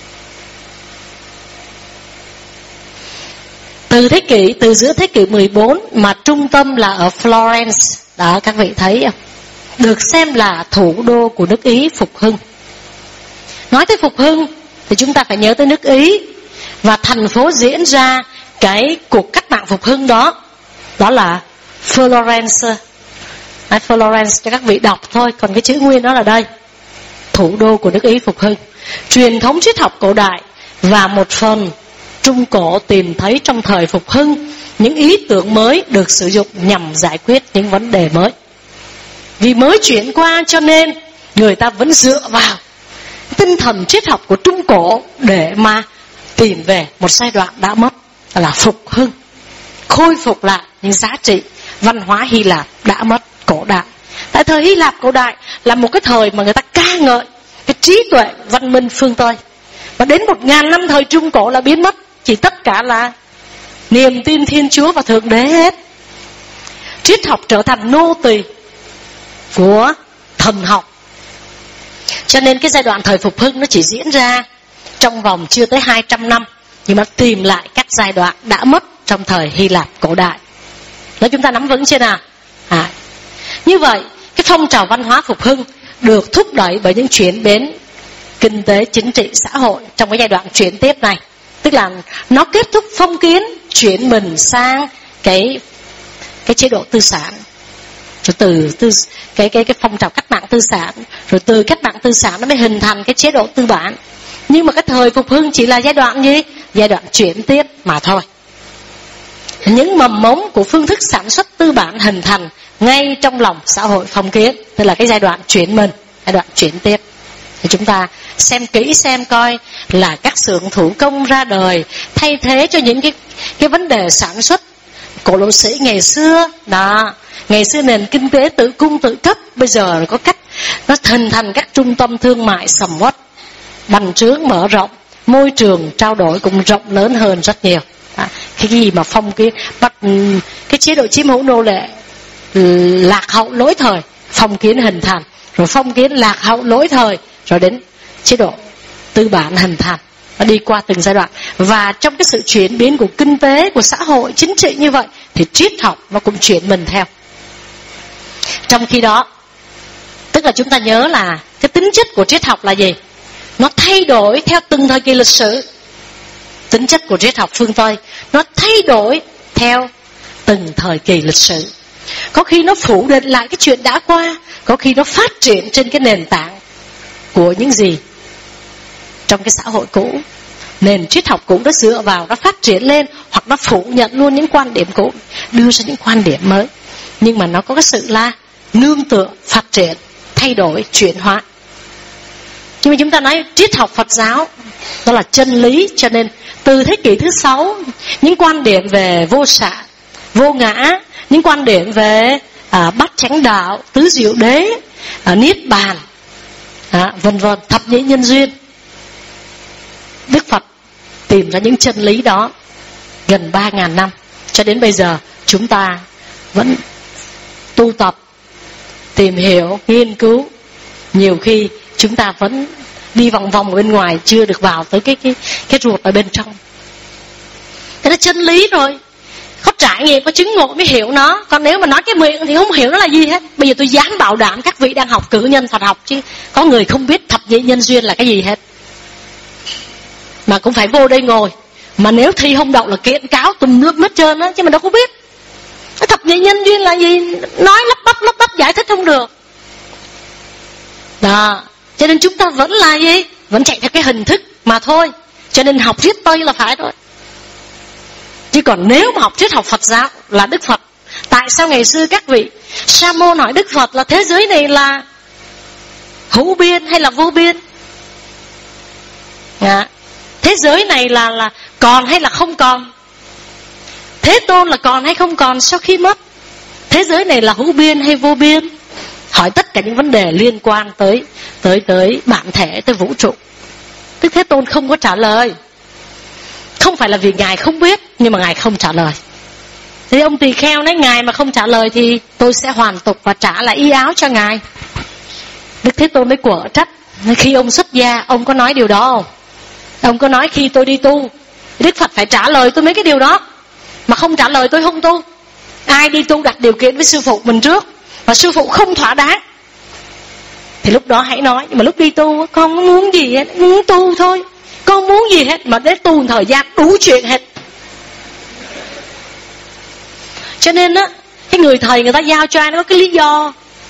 [SPEAKER 1] Từ thế kỷ từ giữa thế kỷ mười bốn mà trung tâm là ở Florence, đó các vị thấy không? Được xem là thủ đô của nước Ý phục hưng. Nói tới phục hưng thì chúng ta phải nhớ tới nước Ý, và thành phố diễn ra cái cuộc cách mạng phục hưng đó, đó là Florence. À, Florence cho các vị đọc thôi, còn cái chữ nguyên đó là đây, thủ đô của nước Ý phục hưng. Truyền thống triết học cổ đại và một phần Trung Cổ tìm thấy trong thời phục hưng những ý tưởng mới được sử dụng nhằm giải quyết những vấn đề mới. Vì mới chuyển qua cho nên người ta vẫn dựa vào tinh thần triết học của Trung Cổ để mà tìm về một giai đoạn đã mất, là phục hưng, khôi phục lại những giá trị văn hóa Hy Lạp đã mất cổ đại. Tại thời Hy Lạp cổ đại là một cái thời mà người ta ca ngợi cái trí tuệ văn minh phương Tây, và đến một ngàn năm thời Trung Cổ là biến mất, chỉ tất cả là niềm tin Thiên Chúa và Thượng Đế hết. Triết học trở thành nô tỳ của thần học. Cho nên cái giai đoạn thời phục hưng nó chỉ diễn ra trong vòng chưa tới hai trăm năm, nhưng mà tìm lại các giai đoạn đã mất trong thời Hy Lạp cổ đại. Đó, chúng ta nắm vững chưa nào? À, như vậy cái phong trào văn hóa phục hưng được thúc đẩy bởi những chuyển biến kinh tế, chính trị, xã hội trong cái giai đoạn chuyển tiếp này. Tức là nó kết thúc phong kiến, chuyển mình sang cái cái chế độ tư sản. Rồi từ tư, cái cái cái phong trào cách mạng tư sản, rồi từ cách mạng tư sản nó mới hình thành cái chế độ tư bản. Nhưng mà cái thời phục hưng chỉ là giai đoạn gì? Giai đoạn chuyển tiếp mà thôi. Những mầm mống của phương thức sản xuất tư bản hình thành ngay trong lòng xã hội phong kiến, tức là cái giai đoạn chuyển mình, giai đoạn chuyển tiếp. Thì chúng ta xem kỹ xem coi là các xưởng thủ công ra đời thay thế cho những cái cái vấn đề sản xuất cổ lỗ sĩ ngày xưa đó. Ngày xưa nền kinh tế tự cung tự cấp, bây giờ có cách nó hình thành các trung tâm thương mại sầm uất, bành trướng mở rộng, môi trường trao đổi cũng rộng lớn hơn rất nhiều. À, cái gì mà phong kiến bắt cái chế độ chiếm hữu nô lệ lạc hậu lỗi thời, phong kiến hình thành, rồi phong kiến lạc hậu lỗi thời, rồi đến chế độ tư bản hình thành. Nó đi qua từng giai đoạn. Và trong cái sự chuyển biến của kinh tế, của xã hội, chính trị như vậy, thì triết học nó cũng chuyển mình theo. Trong khi đó, tức là chúng ta nhớ là cái tính chất của triết học là gì? Nó thay đổi theo từng thời kỳ lịch sử. Tính chất của triết học phương Tây nó thay đổi theo từng thời kỳ lịch sử. Có khi nó phủ định lại cái chuyện đã qua, có khi nó phát triển trên cái nền tảng của những gì trong cái xã hội cũ. Nền triết học cũ nó dựa vào, nó phát triển lên, hoặc nó phủ nhận luôn những quan điểm cũ, đưa ra những quan điểm mới. Nhưng mà nó có cái sự là nương tựa, phát triển, thay đổi, chuyển hóa. Nhưng mà chúng ta nói triết học Phật giáo đó là chân lý, cho nên từ thế kỷ thứ sáu, những quan điểm về vô xạ, vô ngã, những quan điểm về à, bát chánh đạo, tứ diệu đế, à, niết bàn, à, vân vân, thập nhị nhân duyên, Đức Phật tìm ra những chân lý đó gần ba ngàn năm. Cho đến bây giờ chúng ta vẫn tu tập, tìm hiểu, nghiên cứu. Nhiều khi chúng ta vẫn đi vòng vòng ở bên ngoài, chưa được vào tới cái cái cái ruột ở bên trong. Cái đó chân lý rồi, có trải nghiệm, có chứng ngộ mới hiểu nó. Còn nếu mà nói cái miệng thì không hiểu nó là gì hết. Bây giờ tôi dám bảo đảm các vị đang học cử nhân Phật học chứ có người không biết thập nhị nhân duyên là cái gì hết, mà cũng phải vô đây ngồi. Mà nếu thi không đậu là kiện cáo tùm lum hết trơn á, chứ mình đâu có biết cái thập nhị nhân duyên là gì. Nói lắp bắp lắp bắp giải thích không được đó. Cho nên chúng ta vẫn là gì? Vẫn chạy theo cái hình thức mà thôi. Cho nên học triết Tây là phải thôi. Chứ còn nếu mà học triết học Phật giáo là Đức Phật. Tại sao ngày xưa các vị Sa môn hỏi Đức Phật là thế giới này là hữu biên hay là vô biên? À, thế giới này là là còn hay là không còn? Thế Tôn là còn hay không còn sau khi mất? Thế giới này là hữu biên hay vô biên? Hỏi tất cả những vấn đề liên quan tới tới tới bản thể, tới vũ trụ. Đức Thế Tôn không có trả lời. Không phải là vì Ngài không biết, nhưng mà Ngài không trả lời. Thì ông tỳ kheo nói Ngài mà không trả lời thì tôi sẽ hoàn tục và trả lại y áo cho Ngài. Đức Thế Tôn mới quở trách. Khi ông xuất gia, ông có nói điều đó không? Ông có nói khi tôi đi tu, Đức Phật phải trả lời tôi mấy cái điều đó. Mà không trả lời tôi không tu. Ai đi tu đặt điều kiện với sư phụ mình trước, và sư phụ không thỏa đáng thì lúc đó hãy nói. Nhưng mà lúc đi tu, con không muốn gì hết, muốn tu thôi, con muốn gì hết. Mà đến tu thời gian đủ chuyện hết. Cho nên á, cái người thầy người ta giao cho ai nó có cái lý do.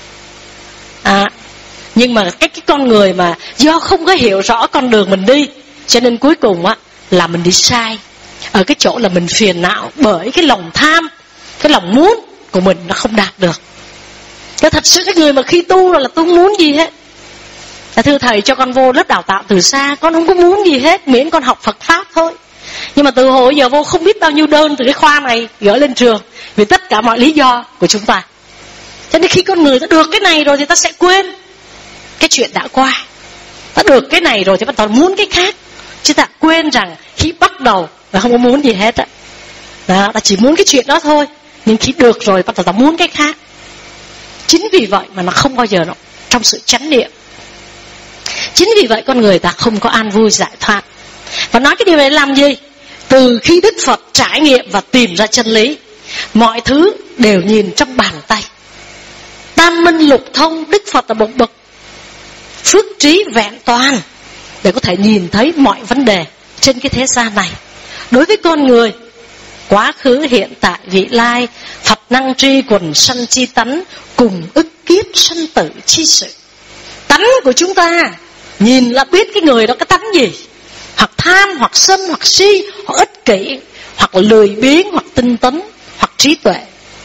[SPEAKER 1] À, nhưng mà cái, cái con người mà do không có hiểu rõ con đường mình đi, cho nên cuối cùng á là mình đi sai. Ở cái chỗ là mình phiền não bởi cái lòng tham, cái lòng muốn của mình nó không đạt được. Thế thật sự cái người mà khi tu rồi là tôi không muốn gì hết. Là thưa thầy cho con vô lớp đào tạo từ xa, con không có muốn gì hết, miễn con học Phật Pháp thôi. Nhưng mà từ hồi giờ vô không biết bao nhiêu đơn từ cái khoa này gửi lên trường vì tất cả mọi lý do của chúng ta. Cho nên khi con người ta được cái này rồi thì ta sẽ quên cái chuyện đã qua. Ta được cái này rồi thì bắt đầu muốn cái khác. Chứ ta quên rằng khi bắt đầu là không có muốn gì hết á. Đó, ta chỉ muốn cái chuyện đó thôi. Nhưng khi được rồi bắt đầu ta muốn cái khác. Chính vì vậy mà nó không bao giờ nó trong sự chánh niệm. Chính vì vậy con người ta không có an vui giải thoát. Và nói cái điều này làm gì? Từ khi Đức Phật trải nghiệm và tìm ra chân lý, mọi thứ đều nhìn trong bàn tay. Tam minh lục thông, Đức Phật là một bậc phước trí vẹn toàn để có thể nhìn thấy mọi vấn đề trên cái thế gian này. Đối với con người, quá khứ, hiện tại, vị lai, Phật năng tri quần sanh chi tánh, cùng ức kiếp sanh tử chi sự. Tánh của chúng ta nhìn là biết cái người đó cái tánh gì. Hoặc tham, hoặc sân, hoặc si, hoặc ích kỷ, hoặc lười biếng, hoặc tinh tấn, hoặc trí tuệ.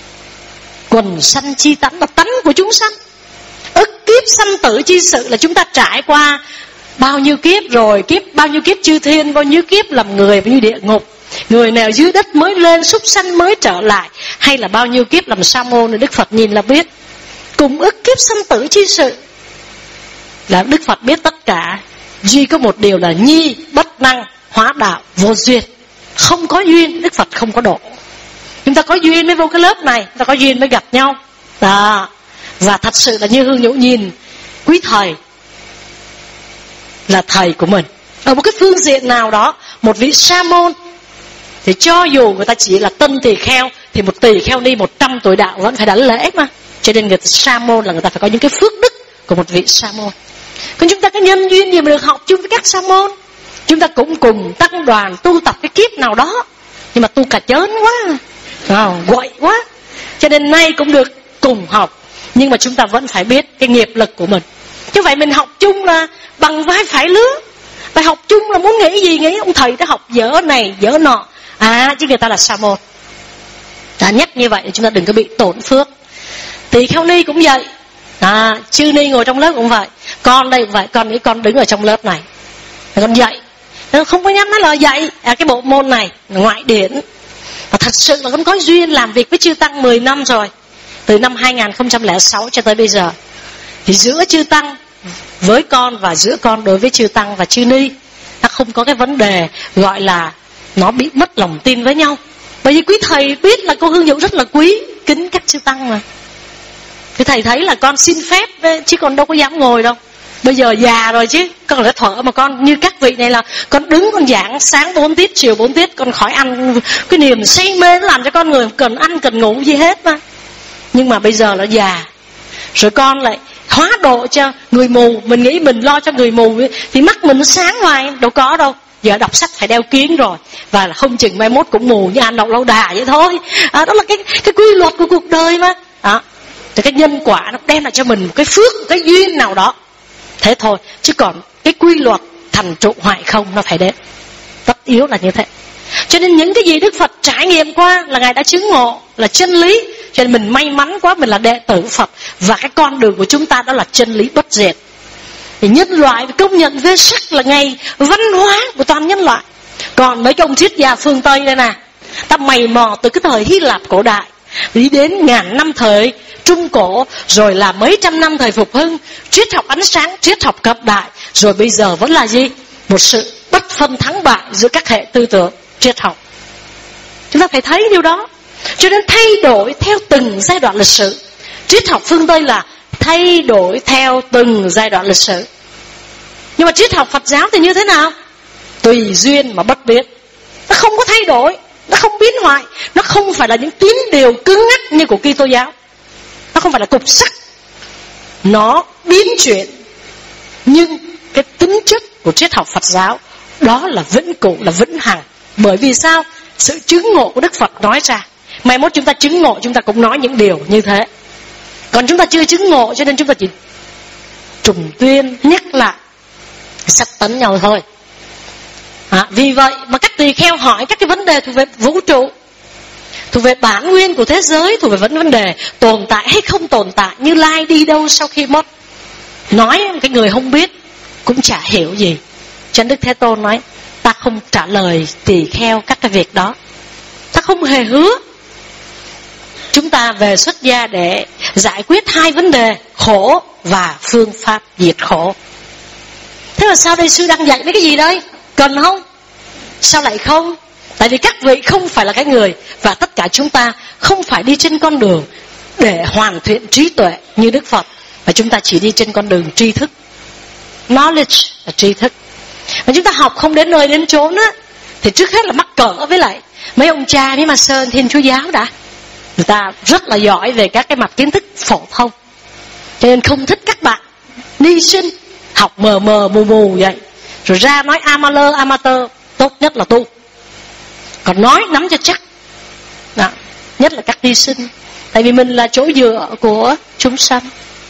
[SPEAKER 1] Quần sanh chi tánh là tánh của chúng sanh. Ức kiếp sanh tử chi sự là chúng ta trải qua bao nhiêu kiếp rồi, kiếp bao nhiêu kiếp chư thiên, bao nhiêu kiếp làm người, bao nhiêu địa ngục. Người nào dưới đất mới lên, súc sanh mới trở lại, hay là bao nhiêu kiếp làm sa môn, Đức Phật nhìn là biết. Cùng ức kiếp sanh tử chi sự là Đức Phật biết tất cả. Duy có một điều là nhi bất năng, hóa đạo vô duyên. Không có duyên Đức Phật không có độ. Chúng ta có duyên mới vô cái lớp này, chúng ta có duyên mới gặp nhau đó. Và thật sự là như Hương Nhũ nhìn quý thầy là thầy của mình, Ở một cái phương diện nào đó, một vị sa môn thì cho dù người ta chỉ là tân tỳ kheo, thì một tỳ kheo ni một trăm tuổi đạo vẫn phải đảnh lễ mà. Cho nên người ta sa môn là người ta phải có những cái phước đức của một vị sa môn. Còn chúng ta có nhân duyên gì mà được học chung với các sa môn, chúng ta cũng cùng tăng đoàn tu tập cái kiếp nào đó, nhưng mà tu cả chớn quá, à, quậy quá. Cho nên nay cũng được cùng học, nhưng mà chúng ta vẫn phải biết cái nghiệp lực của mình. Chứ vậy mình học chung là bằng vai phải lứa. Bài học chung là muốn nghĩ gì nghĩ, ông thầy đã học dở này dở nọ, à chứ người ta là sa môn. Đã nhắc như vậy thì chúng ta đừng có bị tổn phước. Tỳ kheo ni cũng vậy, à, chư ni ngồi trong lớp cũng vậy, con đây cũng vậy, con nghĩ con đứng ở trong lớp này, con dạy, không có nhắm nói lời dạy, à, cái bộ môn này ngoại điển. Và thật sự là con có duyên làm việc với chư tăng mười năm rồi, từ năm hai không không sáu cho tới bây giờ. Thì giữa chư tăng với con và giữa con đối với chư tăng và chư ni, nó không có cái vấn đề gọi là nó bị mất lòng tin với nhau. Bởi vì quý thầy biết là cô Hương Dũng rất là quý kính các chư tăng mà. Thì thầy thấy là con xin phép chứ con đâu có dám ngồi đâu. Bây giờ già rồi chứ, con đã thở mà con như các vị này là con đứng con giảng sáng bốn tiết, chiều bốn tiết, con khỏi ăn. Cái niềm say mê nó làm cho con người cần ăn cần ngủ gì hết mà. Nhưng mà bây giờ là già, rồi con lại hóa độ cho người mù. Mình nghĩ mình lo cho người mù thì mắt mình nó sáng hoài, đâu có đâu. Giờ đọc sách phải đeo kiếng rồi, và là không chừng mai mốt cũng mù như An Đậu Lâu Đà vậy thôi. À, đó là cái cái quy luật của cuộc đời mà. Đó. Thì cái nhân quả nó đem lại cho mình một cái phước, một cái duyên nào đó. Thế thôi, chứ còn cái quy luật thành trụ hoại không nó phải đến. Tất yếu là như thế. Cho nên những cái gì Đức Phật trải nghiệm qua là Ngài đã chứng ngộ, là chân lý. Cho nên mình may mắn quá, mình là đệ tử Phật. Và cái con đường của chúng ta đó là chân lý bất diệt. Thì nhân loại công nhận vê sắc là ngày văn hóa của toàn nhân loại. Còn mấy cái ông triết gia phương Tây đây nè, ta mày mò từ cái thời Hy Lạp cổ đại đi đến ngàn năm thời Trung Cổ, rồi là mấy trăm năm thời Phục Hưng, triết học ánh sáng, triết học cận đại, rồi bây giờ vẫn là gì? Một sự bất phân thắng bại giữa các hệ tư tưởng triết học. Chúng ta phải thấy điều đó. Cho nên thay đổi theo từng giai đoạn lịch sử. Triết học phương Tây là thay đổi theo từng giai đoạn lịch sử. Nhưng mà triết học Phật giáo thì như thế nào? Tùy duyên mà bất biến. Nó không có thay đổi, nó không biến hoại. Nó không phải là những tín điều cứng ngắc như của Kitô giáo. Nó không phải là cục sắt, nó biến chuyển. Nhưng cái tính chất của triết học Phật giáo đó là vĩnh cửu, là vĩnh hằng. Bởi vì sao? Sự chứng ngộ của Đức Phật nói ra. Mai mốt chúng ta chứng ngộ, chúng ta cũng nói những điều như thế. Còn chúng ta chưa chứng ngộ, cho nên chúng ta chỉ trùng tuyên nhắc lại, sắp tấn nhau thôi. À, vì vậy mà các tỳ kheo hỏi các cái vấn đề thuộc về vũ trụ, thuộc về bản nguyên của thế giới, thuộc về vấn vấn đề tồn tại hay không tồn tại, Như Lai đi đâu sau khi mất. Nói cái người không biết cũng chả hiểu gì. Cho nên Đức Thế Tôn nói, ta không trả lời tỳ kheo các cái việc đó. Ta không hề hứa. Chúng ta về xuất gia để giải quyết hai vấn đề, khổ và phương pháp diệt khổ. Thế mà sao đây sư đang dạy mấy cái gì đây? Cần không? Sao lại không? Tại vì các vị không phải là cái người, và tất cả chúng ta không phải đi trên con đường để hoàn thiện trí tuệ như Đức Phật, mà chúng ta chỉ đi trên con đường tri thức. Knowledge là tri thức. Mà chúng ta học không đến nơi đến chốn á, thì trước hết là mắc cỡ với lại mấy ông cha mấy ma sơn Thiên Chúa giáo đã. Người ta rất là giỏi về các cái mặt kiến thức phổ thông, cho nên không thích các bạn ni sinh học mờ mờ mù mù vậy, rồi ra nói amalơ amateur. Tốt nhất là tu, còn nói nắm cho chắc đó. Nhất là các ni sinh, tại vì mình là chỗ dựa của chúng sanh,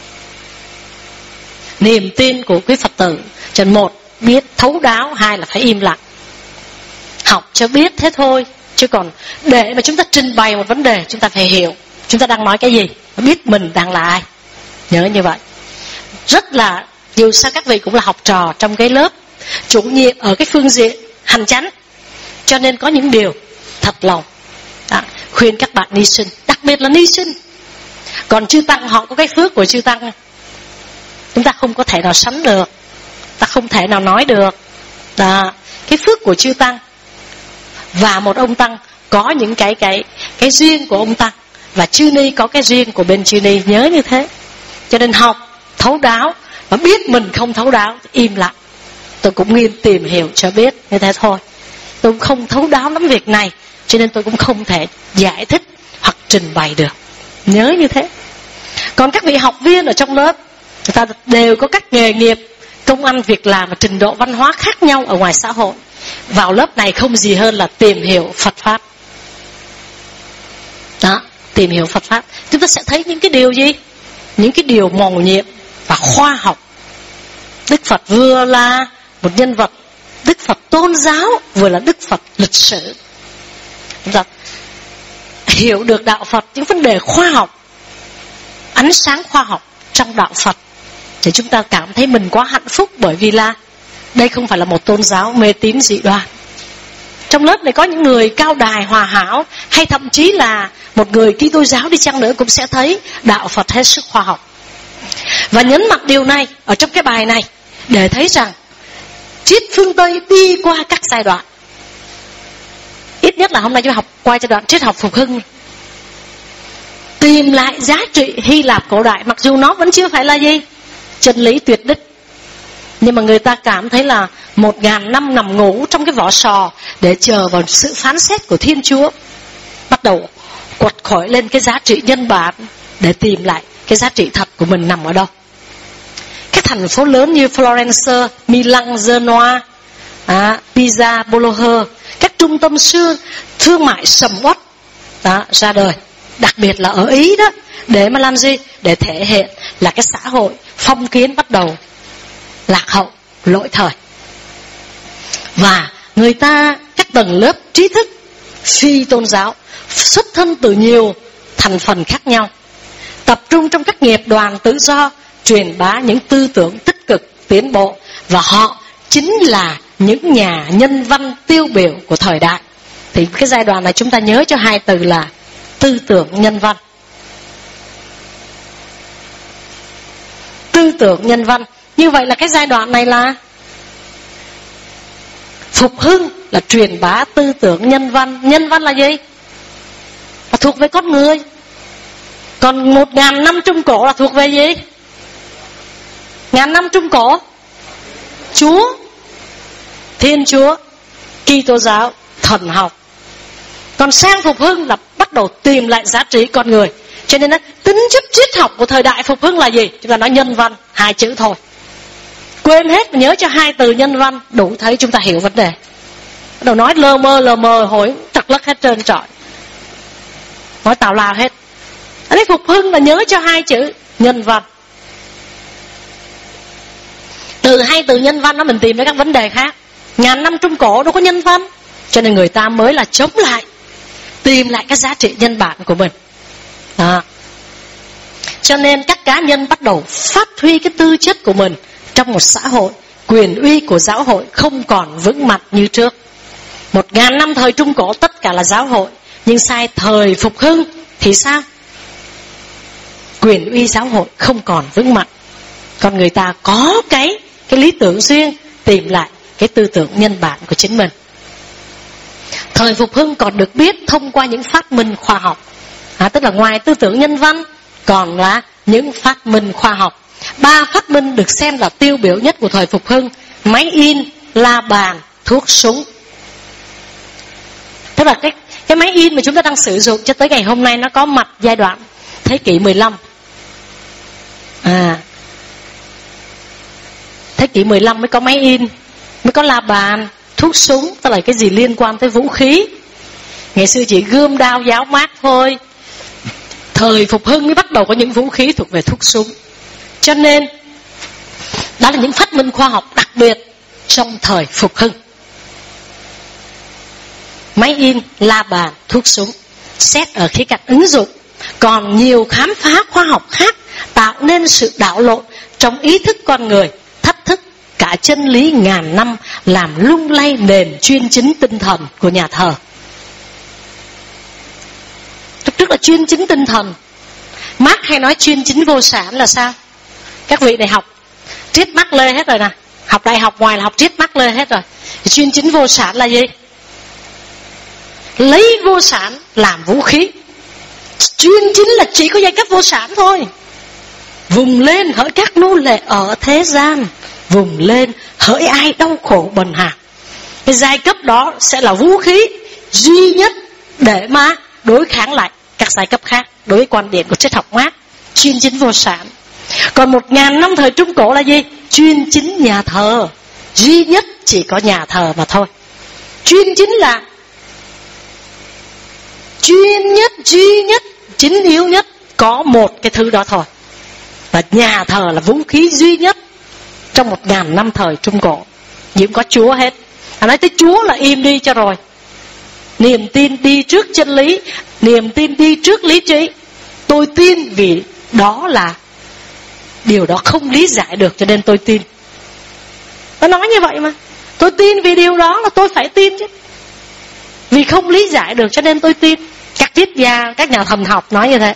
[SPEAKER 1] niềm tin của quý Phật tử. Cho nên một, biết thấu đáo, hai là phải im lặng, học cho biết thế thôi. Chứ còn để mà chúng ta trình bày một vấn đề, chúng ta phải hiểu chúng ta đang nói cái gì, biết mình đang là ai. Nhớ như vậy. Rất là dù sao các vị cũng là học trò trong cái lớp chủ nhiệm ở cái phương diện hành chánh, cho nên có những điều thật lòng đó, khuyên các bạn ni sinh, đặc biệt là ni sinh. Còn chư tăng họ có cái phước của chư tăng, chúng ta không có thể nào sánh được, ta không thể nào nói được đó. Cái phước của chư tăng và một ông tăng có những cái cái cái duyên của ông tăng, và chư ni có cái duyên của bên chư ni. Nhớ như thế. Cho nên học thấu đáo, và biết mình không thấu đáo im lặng. tôi cũng nghiên tìm hiểu cho biết như thế thôi. Tôi cũng không thấu đáo lắm việc này, cho nên tôi cũng không thể giải thích hoặc trình bày được. Nhớ như thế. Còn các vị học viên ở trong lớp, người ta đều có các nghề nghiệp, công ăn việc làm và trình độ văn hóa khác nhau ở ngoài xã hội. Vào lớp này không gì hơn là tìm hiểu Phật Pháp. Đó, tìm hiểu Phật Pháp. Chúng ta sẽ thấy những cái điều gì? Những cái điều mầu nhiệm và khoa học. Đức Phật vừa là một nhân vật Đức Phật tôn giáo, vừa là Đức Phật lịch sử. Chúng ta hiểu được đạo Phật, những vấn đề khoa học, ánh sáng khoa học trong đạo Phật, thì chúng ta cảm thấy mình quá hạnh phúc, bởi vì là đây không phải là một tôn giáo mê tín dị đoan. Trong lớp này có những người cao đài hòa hảo, hay thậm chí là một người Kitô giáo đi chăng nữa cũng sẽ thấy đạo Phật hết sức khoa học. Và nhấn mạnh điều này ở trong cái bài này để thấy rằng triết phương Tây đi qua các giai đoạn. Ít nhất là hôm nay chúng ta học qua giai đoạn triết học phục hưng, tìm lại giá trị Hy Lạp cổ đại, mặc dù nó vẫn chưa phải là gì chân lý tuyệt đích, nhưng mà người ta cảm thấy là một ngàn năm nằm ngủ trong cái vỏ sò để chờ vào sự phán xét của Thiên Chúa, bắt đầu quật khởi lên cái giá trị nhân bản để tìm lại cái giá trị thật của mình nằm ở đâu. Các thành phố lớn như Florence, Milan, Genoa, à, Pisa, Bologna, các trung tâm xưa thương mại sầm uất đó ra đời, đặc biệt là ở Ý đó, để mà làm gì? Để thể hiện là cái xã hội phong kiến bắt đầu lạc hậu, lỗi thời. Và người ta, các tầng lớp trí thức phi tôn giáo xuất thân từ nhiều thành phần khác nhau, tập trung trong các nghiệp đoàn tự do, truyền bá những tư tưởng tích cực tiến bộ, và họ chính là những nhà nhân văn tiêu biểu của thời đại. Thì cái giai đoạn này chúng ta nhớ cho hai từ là tư tưởng nhân văn. Tư tưởng nhân văn. Như vậy là cái giai đoạn này là phục hưng, là truyền bá tư tưởng nhân văn. Nhân văn là gì? Là thuộc về con người. Còn một ngàn năm Trung Cổ là thuộc về gì? Ngàn năm Trung Cổ Chúa, Thiên Chúa, Kitô giáo, thần học. Còn sang phục hưng là bắt đầu tìm lại giá trị con người. Cho nên tính chất triết học của thời đại phục hưng là gì? Chúng ta nói nhân văn, hai chữ thôi. Quên hết, nhớ cho hai từ nhân văn đủ thấy chúng ta hiểu vấn đề. Bắt đầu nói lơ mơ lơ mơ hỏi trật lất hết trơn trọi, nói tào lao hết. Ở đây phục hưng là nhớ cho hai chữ nhân văn. Từ hai từ nhân văn đó mình tìm ra các vấn đề khác. Ngàn năm Trung Cổ đâu có nhân văn, cho nên người ta mới là chống lại, tìm lại cái giá trị nhân bản của mình. À. Cho nên các cá nhân bắt đầu phát huy cái tư chất của mình trong một xã hội. Quyền uy của giáo hội không còn vững mạnh như trước. Một ngàn năm thời Trung Cổ tất cả là giáo hội, nhưng sai thời phục hưng thì sao? Quyền uy giáo hội không còn vững mạnh. Còn người ta có cái cái lý tưởng riêng, tìm lại cái tư tưởng nhân bản của chính mình. Thời phục hưng còn được biết thông qua những phát minh khoa học. À, tức là ngoài tư tưởng nhân văn còn là những phát minh khoa học. Ba phát minh được xem là tiêu biểu nhất của thời phục hưng: máy in, la bàn, thuốc súng. Tức là cái, cái máy in mà chúng ta đang sử dụng cho tới ngày hôm nay nó có mặt giai đoạn thế kỷ mười lăm. À, thế kỷ mười lăm mới có máy in, mới có la bàn, thuốc súng, tức là cái gì liên quan tới vũ khí. Ngày xưa chỉ gươm đao giáo mát thôi. Thời phục hưng mới bắt đầu có những vũ khí thuộc về thuốc súng. Cho nên đó là những phát minh khoa học đặc biệt trong thời phục hưng. Máy in, la bàn, thuốc súng. Xét ở khía cạnh ứng dụng, còn nhiều khám phá khoa học khác tạo nên sự đảo lộn trong ý thức con người, thách thức cả chân lý ngàn năm, làm lung lay nền chuyên chính tinh thần của nhà thờ. Tức là chuyên chính tinh thần. Marx hay nói chuyên chính vô sản là sao? Các vị này học triết Mác Lê hết rồi nè, học đại học ngoài là học triết Mác Lê hết rồi. Chuyên chính vô sản là gì? Lấy vô sản làm vũ khí. Chuyên chính là chỉ có giai cấp vô sản thôi. Vùng lên hỡi các nô lệ ở thế gian, vùng lên hỡi ai đau khổ bần hà. Cái giai cấp đó sẽ là vũ khí duy nhất để mà đối kháng lại các giai cấp khác đối với quan điểm của triết học Mác, chuyên chính vô sản. Còn một ngàn năm thời Trung Cổ là gì? Chuyên chính nhà thờ, duy nhất chỉ có nhà thờ mà thôi. Chuyên chính là chuyên nhất, duy nhất, chính yếu nhất, có một cái thứ đó thôi. Và nhà thờ là vũ khí duy nhất trong một ngàn năm thời Trung Cổ. Gì cũng có Chúa hết. À, nói tới Chúa là im đi cho rồi. Niềm tin đi trước chân lý, niềm tin đi trước lý trí. Tôi tin vì đó là điều đó không lý giải được cho nên tôi tin. Nó nói như vậy mà. Tôi tin vì điều đó là tôi phải tin chứ. Vì không lý giải được cho nên tôi tin. Các triết gia, các nhà thần học nói như thế.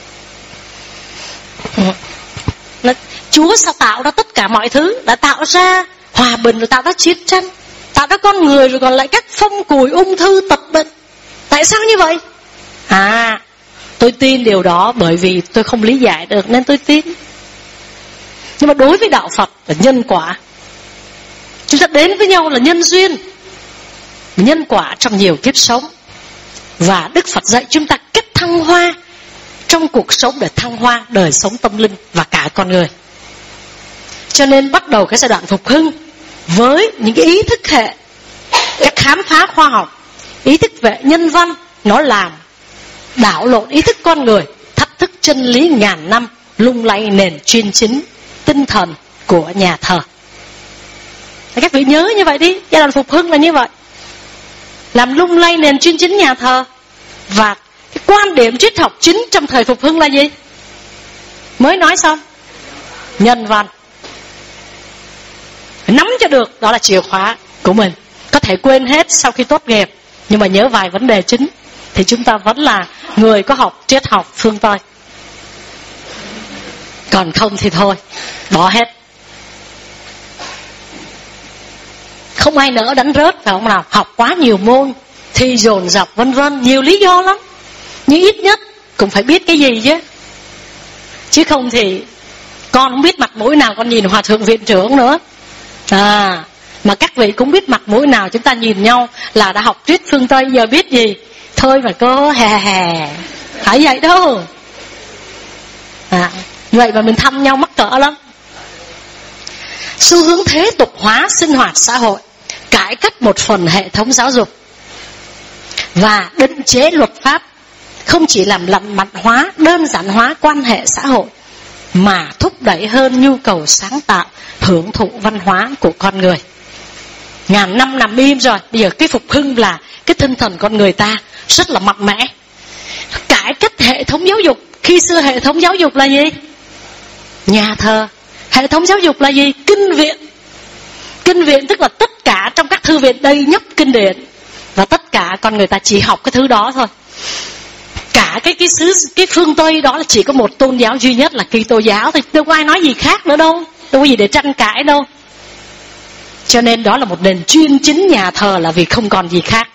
[SPEAKER 1] Nó, Chúa sao tạo ra tất cả mọi thứ? Đã tạo ra hòa bình rồi tạo ra chiến tranh, tạo ra con người rồi còn lại các phong cùi, ung thư, tật bệnh. Tại sao như vậy? À, tôi tin điều đó bởi vì tôi không lý giải được nên tôi tin. Nhưng mà đối với đạo Phật là nhân quả. Chúng ta đến với nhau là nhân duyên, nhân quả trong nhiều kiếp sống. Và Đức Phật dạy chúng ta cách thăng hoa trong cuộc sống để thăng hoa đời sống tâm linh và cả con người. Cho nên bắt đầu cái giai đoạn phục hưng với những cái ý thức hệ, các khám phá khoa học, ý thức về nhân văn, nó làm đảo lộn ý thức con người, thách thức chân lý ngàn năm, lung lay nền chuyên chính tinh thần của nhà thờ. Các vị nhớ như vậy đi, giai đoạn phục hưng là như vậy, làm lung lay nền chuyên chính nhà thờ. Và cái quan điểm triết học chính trong thời phục hưng là gì? Mới nói xong, nhân văn. Nắm cho được, đó là chìa khóa của mình. Có thể quên hết sau khi tốt nghiệp, nhưng mà nhớ vài vấn đề chính thì chúng ta vẫn là người có học triết học phương Tây. Còn không thì thôi, bỏ hết. Không ai nỡ đánh rớt, phải không nào? Học quá nhiều môn, thi dồn dập vân vân, nhiều lý do lắm. Nhưng ít nhất cũng phải biết cái gì chứ. Chứ không thì con không biết mặt mũi nào con nhìn Hòa thượng viện trưởng nữa. À, mà các vị cũng biết mặt mũi nào chúng ta nhìn nhau là đã học triết phương Tây, giờ biết gì. Thôi mà cô hè hè, phải vậy đâu. À, vậy mà mình thăm nhau mắc cỡ lắm. Xu hướng thế tục hóa sinh hoạt xã hội, cải cách một phần hệ thống giáo dục và định chế luật pháp không chỉ làm lành mạnh hóa, đơn giản hóa quan hệ xã hội, mà thúc đẩy hơn nhu cầu sáng tạo, hưởng thụ văn hóa của con người. Ngàn năm nằm im rồi, bây giờ cái phục hưng là cái tinh thần con người ta rất là mạnh mẽ. Cải cách hệ thống giáo dục. Khi xưa hệ thống giáo dục là gì? Nhà thờ. Hệ thống giáo dục là gì? Kinh viện. Kinh viện tức là tất cả trong các thư viện đầy nhóc kinh điển, và tất cả con người ta chỉ học cái thứ đó thôi. Cả cái cái xứ cái phương Tây đó là chỉ có một tôn giáo duy nhất là Kitô giáo thôi, đâu có ai nói gì khác nữa đâu, đâu có gì để tranh cãi đâu. Cho nên đó là một nền chuyên chính nhà thờ là vì không còn gì khác.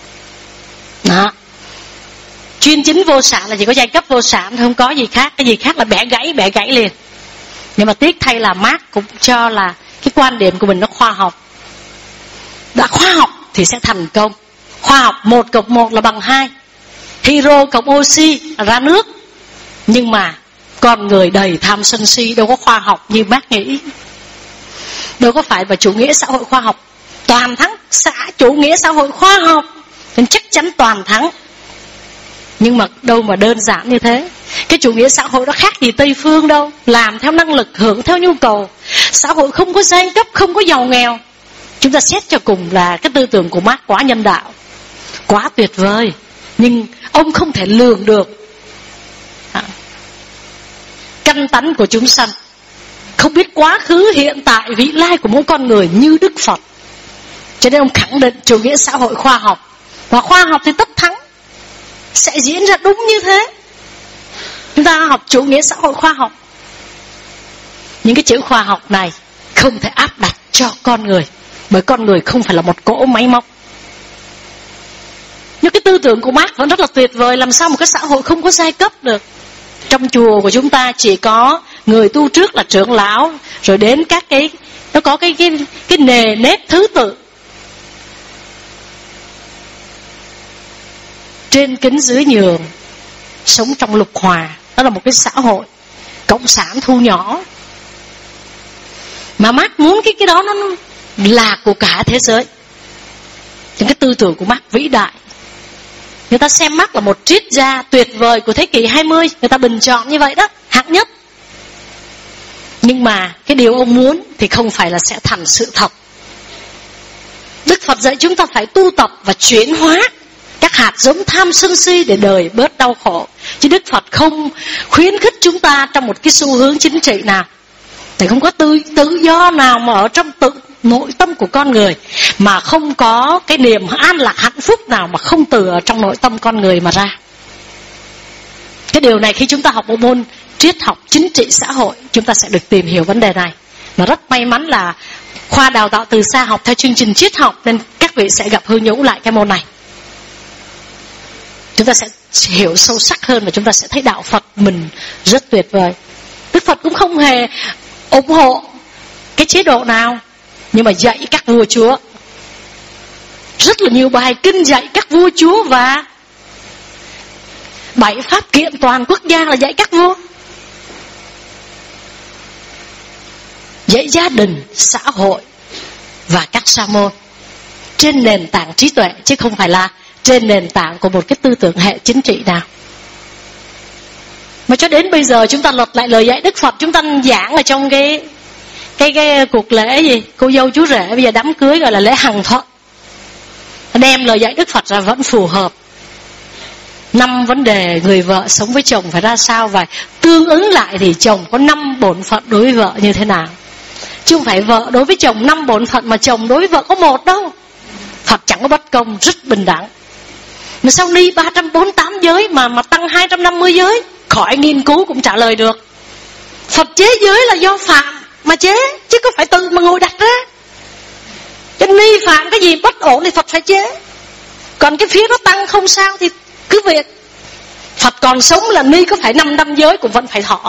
[SPEAKER 1] Đó. Chuyên chính vô sản là chỉ có giai cấp vô sản, không có gì khác. Cái gì khác là bẻ gãy, bẻ gãy liền. Nhưng mà tiếc thay là Marx cũng cho là cái quan điểm của mình nó khoa học. Đã khoa học thì sẽ thành công. Khoa học một cộng một là bằng hai, hydro cộng oxy là ra nước. Nhưng mà con người đầy tham sân si, đâu có khoa học như Marx nghĩ. Đâu có phải là chủ nghĩa xã hội khoa học toàn thắng, xã chủ nghĩa xã hội khoa học nên chắc chắn toàn thắng. Nhưng mà đâu mà đơn giản như thế. Cái chủ nghĩa xã hội đó khác gì Tây phương đâu, làm theo năng lực, hưởng theo nhu cầu. Xã hội không có giai cấp, không có giàu nghèo. Chúng ta xét cho cùng là cái tư tưởng của Marx quá nhân đạo, quá tuyệt vời. Nhưng ông không thể lường được à, căn tánh của chúng sanh, không biết quá khứ, hiện tại, vị lai của mỗi con người như Đức Phật. Cho nên ông khẳng định chủ nghĩa xã hội khoa học, và khoa học thì tất thắng, sẽ diễn ra đúng như thế. Chúng ta học chủ nghĩa xã hội khoa học. Những cái chữ khoa học này không thể áp đặt cho con người, bởi con người không phải là một cỗ máy móc. Nhưng cái tư tưởng của Marx vẫn rất là tuyệt vời. Làm sao một cái xã hội không có giai cấp được? Trong chùa của chúng ta chỉ có người tu trước là trưởng lão, rồi đến các cái nó có cái cái cái nề nếp thứ tự. Trên kính dưới nhường, sống trong lục hòa. Đó là một cái xã hội cộng sản thu nhỏ. Mà Marx muốn cái cái đó nó là của cả thế giới. Những cái tư tưởng của Marx vĩ đại. Người ta xem Marx là một triết gia tuyệt vời của thế kỷ hai mươi. Người ta bình chọn như vậy đó, hạng nhất. Nhưng mà cái điều ông muốn thì không phải là sẽ thành sự thật. Đức Phật dạy chúng ta phải tu tập và chuyển hóa các hạt giống tham sân si để đời bớt đau khổ. Chứ Đức Phật không khuyến khích chúng ta trong một cái xu hướng chính trị nào. Thì không có tự, tự do nào mà ở trong tự nội tâm của con người mà không có cái niềm an lạc hạnh phúc nào mà không từ ở trong nội tâm con người mà ra. Cái điều này khi chúng ta học một môn triết học chính trị xã hội, chúng ta sẽ được tìm hiểu vấn đề này. Mà rất may mắn là khoa đào tạo từ xa học theo chương trình triết học, nên các vị sẽ gặp Hương Nhũ lại cái môn này. Chúng ta sẽ hiểu sâu sắc hơn và chúng ta sẽ thấy đạo Phật mình rất tuyệt vời. Đức Phật cũng không hề ủng hộ cái chế độ nào, nhưng mà dạy các vua chúa. Rất là nhiều bài kinh dạy các vua chúa, và bảy pháp kiện toàn quốc gia là dạy các vua. Dạy gia đình, xã hội và các sa môn trên nền tảng trí tuệ, chứ không phải là trên nền tảng của một cái tư tưởng hệ chính trị nào. Mà cho đến bây giờ chúng ta lật lại lời dạy Đức Phật, chúng ta giảng ở trong cái cái cái cuộc lễ gì cô dâu chú rể, bây giờ đám cưới gọi là lễ hằng thuận, đem lời dạy Đức Phật ra vẫn phù hợp. Năm vấn đề người vợ sống với chồng phải ra sao, và tương ứng lại thì chồng có năm bổn phận đối với vợ như thế nào. Chứ không phải vợ đối với chồng năm bổn phận mà chồng đối với vợ có một đâu. Phật chẳng có bất công, rất bình đẳng. Mà sao ni ba trăm bốn mươi tám giới mà mà tăng hai trăm năm mươi giới? Khỏi nghiên cứu cũng trả lời được. Phật chế giới là do phạm mà chế, chứ có phải tự mà ngồi đặt ra. Cái ni phạm cái gì bất ổn thì Phật phải chế. Còn cái phía nó tăng không sao thì cứ việc. Phật còn sống là ni có phải năm năm giới cũng vẫn phải thọ.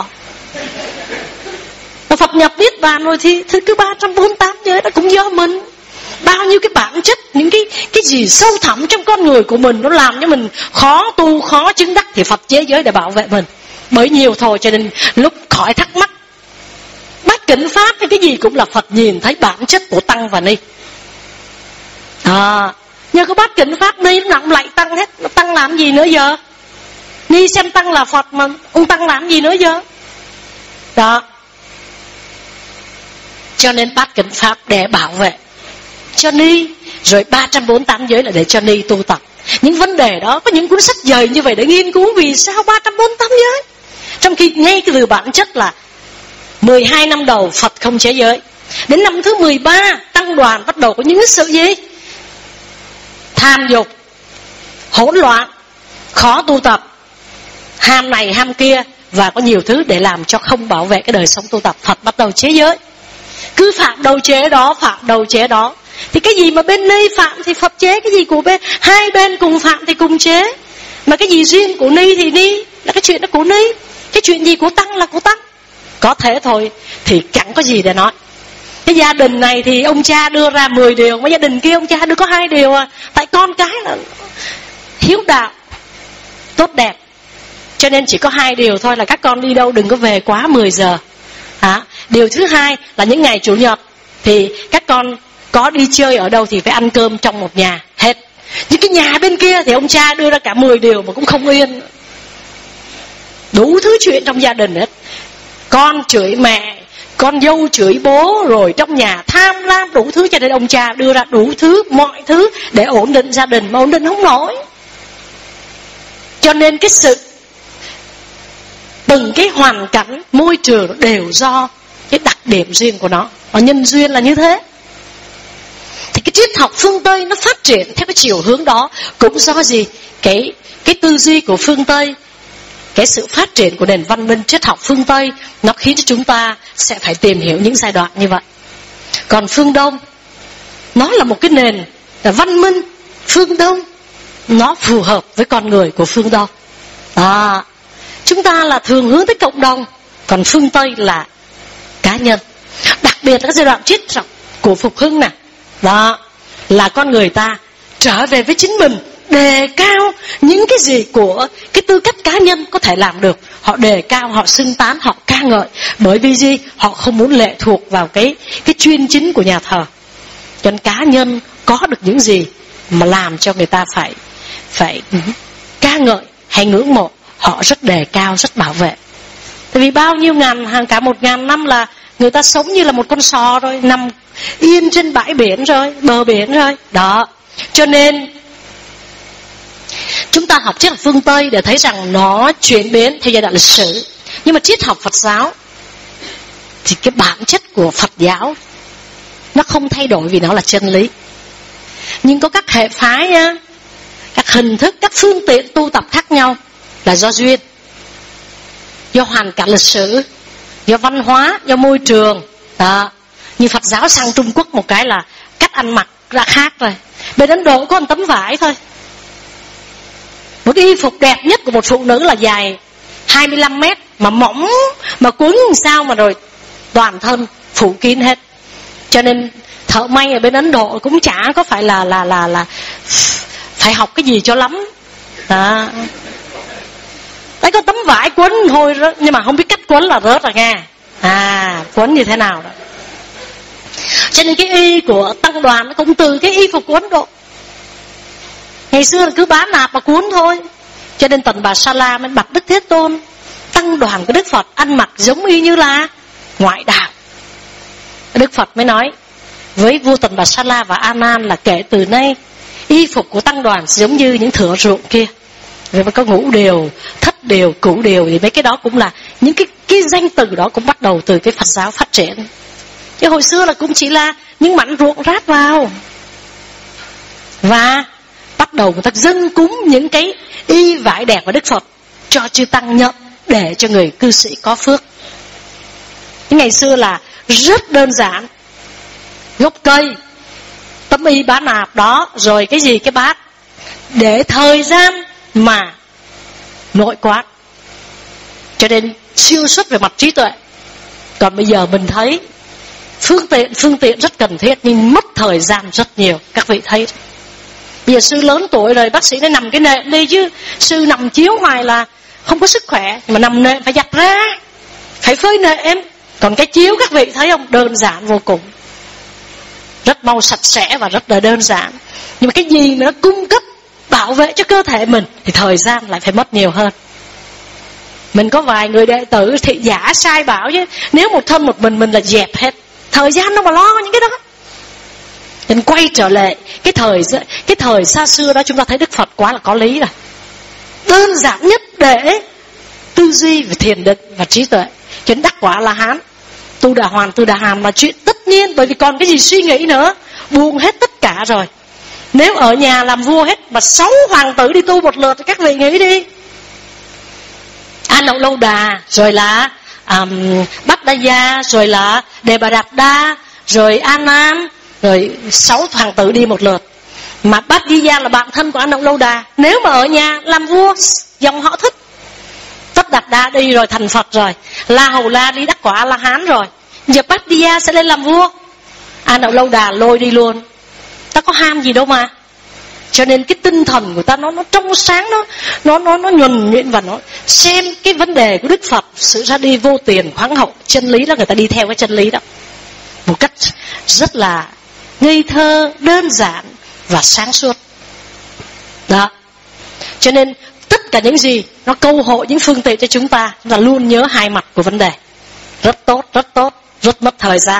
[SPEAKER 1] Mà Phật nhập Niết Bàn rồi thì, thì cứ ba trăm bốn mươi tám giới đó cũng do mình. Bao nhiêu cái bản chất, những cái cái gì sâu thẳm trong con người của mình, nó làm cho mình khó tu, khó chứng đắc, thì Phật chế giới để bảo vệ mình. Bởi nhiều thôi cho nên lúc khỏi thắc mắc. Bát Kỉnh Pháp hay cái gì cũng là Phật nhìn thấy bản chất của tăng và ni. À, nhờ có Bát Kỉnh Pháp ni nó nặng lại tăng hết. Nó tăng làm gì nữa giờ? Ni xem tăng là Phật mà ông tăng làm gì nữa giờ? Đó. Cho nên Bát Kỉnh Pháp để bảo vệ cho ni, rồi ba trăm bốn mươi tám giới là để cho ni tu tập. Những vấn đề đó có những cuốn sách dày như vậy để nghiên cứu vì sao ba trăm bốn mươi tám giới. Trong khi ngay cái từ bản chất là mười hai năm đầu Phật không chế giới. Đến năm thứ mười ba tăng đoàn bắt đầu có những cái sự gì? Tham dục, hỗn loạn, khó tu tập, ham này ham kia, và có nhiều thứ để làm cho không bảo vệ cái đời sống tu tập. Phật bắt đầu chế giới. Cứ phạm đầu chế đó, phạm đầu chế đó. Thì cái gì mà bên ni phạm thì Phật chế, cái gì của bên hai bên cùng phạm thì cùng chế. Mà cái gì riêng của ni thì ni, là cái chuyện đó của ni. Cái chuyện gì của tăng là của tăng. Có thế thôi thì chẳng có gì để nói. Cái gia đình này thì ông cha đưa ra mười điều, mà gia đình kia ông cha đưa có hai điều à. Tại con cái là hiếu đạo, tốt đẹp, cho nên chỉ có hai điều thôi là các con đi đâu đừng có về quá mười giờ. À, điều thứ hai là những ngày chủ nhật thì các con có đi chơi ở đâu thì phải ăn cơm trong một nhà hết. Những cái nhà bên kia thì ông cha đưa ra cả mười điều mà cũng không yên. Đủ thứ chuyện trong gia đình hết. Con chửi mẹ, con dâu chửi bố, rồi trong nhà tham lam đủ thứ, cho nên ông cha đưa ra đủ thứ, mọi thứ để ổn định gia đình mà ổn định không nổi. Cho nên cái sự từng cái hoàn cảnh, môi trường đều do cái đặc điểm riêng của nó. Và nhân duyên là như thế. Thì cái triết học phương Tây nó phát triển theo cái chiều hướng đó cũng do gì? Cái, cái tư duy của phương Tây, cái sự phát triển của nền văn minh triết học phương Tây, nó khiến cho chúng ta sẽ phải tìm hiểu những giai đoạn như vậy. Còn phương Đông, nó là một cái nền văn minh phương Đông, nó phù hợp với con người của phương Đông. À, chúng ta là thường hướng tới cộng đồng, còn phương Tây là cá nhân. Đặc biệt là cái giai đoạn triết học của phục hưng nè, đó là con người ta trở về với chính mình, đề cao những cái gì của cái tư cách cá nhân có thể làm được. Họ đề cao, họ xưng tán, họ ca ngợi. Bởi vì gì? Họ không muốn lệ thuộc vào cái cái chuyên chính của nhà thờ. Cho nên cá nhân có được những gì mà làm cho người ta phải phải ca ngợi hay ngưỡng mộ, họ rất đề cao, rất bảo vệ. Tại vì bao nhiêu ngàn, hàng cả một ngàn năm là người ta sống như là một con sò rồi, nằm yên trên bãi biển rồi, bờ biển rồi. Đó, cho nên chúng ta học triết học phương Tây để thấy rằng nó chuyển biến theo giai đoạn lịch sử. Nhưng mà triết học Phật giáo thì cái bản chất của Phật giáo nó không thay đổi vì nó là chân lý. Nhưng có các hệ phái, các hình thức, các phương tiện tu tập khác nhau là do duyên, do hoàn cảnh lịch sử, do văn hóa, do môi trường. Đó. Như Phật giáo sang Trung Quốc một cái là cách ăn mặc ra khác rồi. Bên Ấn Độ có một tấm vải thôi. Một y phục đẹp nhất của một phụ nữ là dài hai mươi lăm mét, mà mỏng, mà quấn sao mà rồi toàn thân phủ kín hết. Cho nên thợ may ở bên Ấn Độ cũng chả có phải là là là là phải học cái gì cho lắm. Đó. Đấy, có tấm vải quấn thôi đó, nhưng mà không biết cách quấn là rớt rồi nghe. À, quấn như thế nào đó. Cho nên cái y của tăng đoàn nó cũng từ cái y phục của Ấn Độ. Ngày xưa là cứ bán nạp mà cuốn thôi. Cho nên Tần Bà Sa La mới bạch Đức Thế Tôn, tăng đoàn của Đức Phật ăn mặc giống y như là ngoại đạo. Đức Phật mới nói với vua Tần Bà Sa La và A Nan là kể từ nay y phục của tăng đoàn giống như những thửa ruộng kia. Rồi có ngũ điều, thất điều, cửu điều, thì mấy cái đó cũng là những cái cái danh từ đó cũng bắt đầu từ cái Phật giáo phát triển. Chứ hồi xưa là cũng chỉ là những mảnh ruộng rát vào. Và bắt đầu người ta dâng cúng những cái y vải đẹp của Đức Phật cho chư tăng nhận để cho người cư sĩ có phước. Những ngày xưa là rất đơn giản, gốc cây, tấm y bá nạp đó, rồi cái gì cái bát, để thời gian mà nội quán. Cho nên siêu xuất về mặt trí tuệ. Còn bây giờ mình thấy phương tiện phương tiện rất cần thiết nhưng mất thời gian rất nhiều. Các vị thấy bây giờ sư lớn tuổi rồi, bác sĩ nó nằm cái nệm đi, chứ sư nằm chiếu hoài là không có sức khỏe. Mà nằm nệm phải giặt ra, phải phơi nệm. Còn cái chiếu các vị thấy không, đơn giản vô cùng, rất mau sạch sẽ và rất là đơn giản. Nhưng mà cái gì mà nó cung cấp bảo vệ cho cơ thể mình thì thời gian lại phải mất nhiều hơn. Mình có vài người đệ tử thị giả sai bảo, chứ nếu một thân một mình mình là dẹp hết, thời gian đâu mà lo những cái đó. Nên quay trở lại cái thời cái thời xa xưa đó, chúng ta thấy Đức Phật quá là có lý rồi. Đơn giản nhất để tư duy về thiền định và trí tuệ. Cho nên đắc quả La Hán, Tu Đà Hoàn, Tu Đà Hàm là chuyện tất nhiên. Bởi vì còn cái gì suy nghĩ nữa, buông hết tất cả rồi. Nếu ở nhà làm vua hết mà sáu hoàng tử đi tu một lượt thì các vị nghĩ đi. A Nậu Lâu Đà, rồi là um, Bát Đa Gia, rồi là Đề Bà Đạt Đa, rồi A Nan, rồi sáu hoàng tử đi một lượt. Mà Bát Di Gia là bạn thân của A Nậu Lâu Đà, nếu mà ở nhà làm vua dòng họ thích. Tất Đạt Đa đi rồi thành Phật rồi, La Hầu La đi đắc quả La Hán rồi, giờ Bát Di Gia sẽ lên làm vua. A Nậu Lâu Đà lôi đi luôn. Ta có ham gì đâu mà. Cho nên cái tinh thần của ta nó nó trong sáng, nó nó nó nó nhuần nhuyễn, và nó xem cái vấn đề của Đức Phật, sự ra đi vô tiền khoáng hậu, chân lý đó, người ta đi theo cái chân lý đó một cách rất là ngây thơ, đơn giản và sáng suốt. Đó. Cho nên tất cả những gì nó câu hội những phương tiện cho chúng ta, chúng ta luôn nhớ hai mặt của vấn đề. Rất tốt, rất tốt, rất mất thời gian.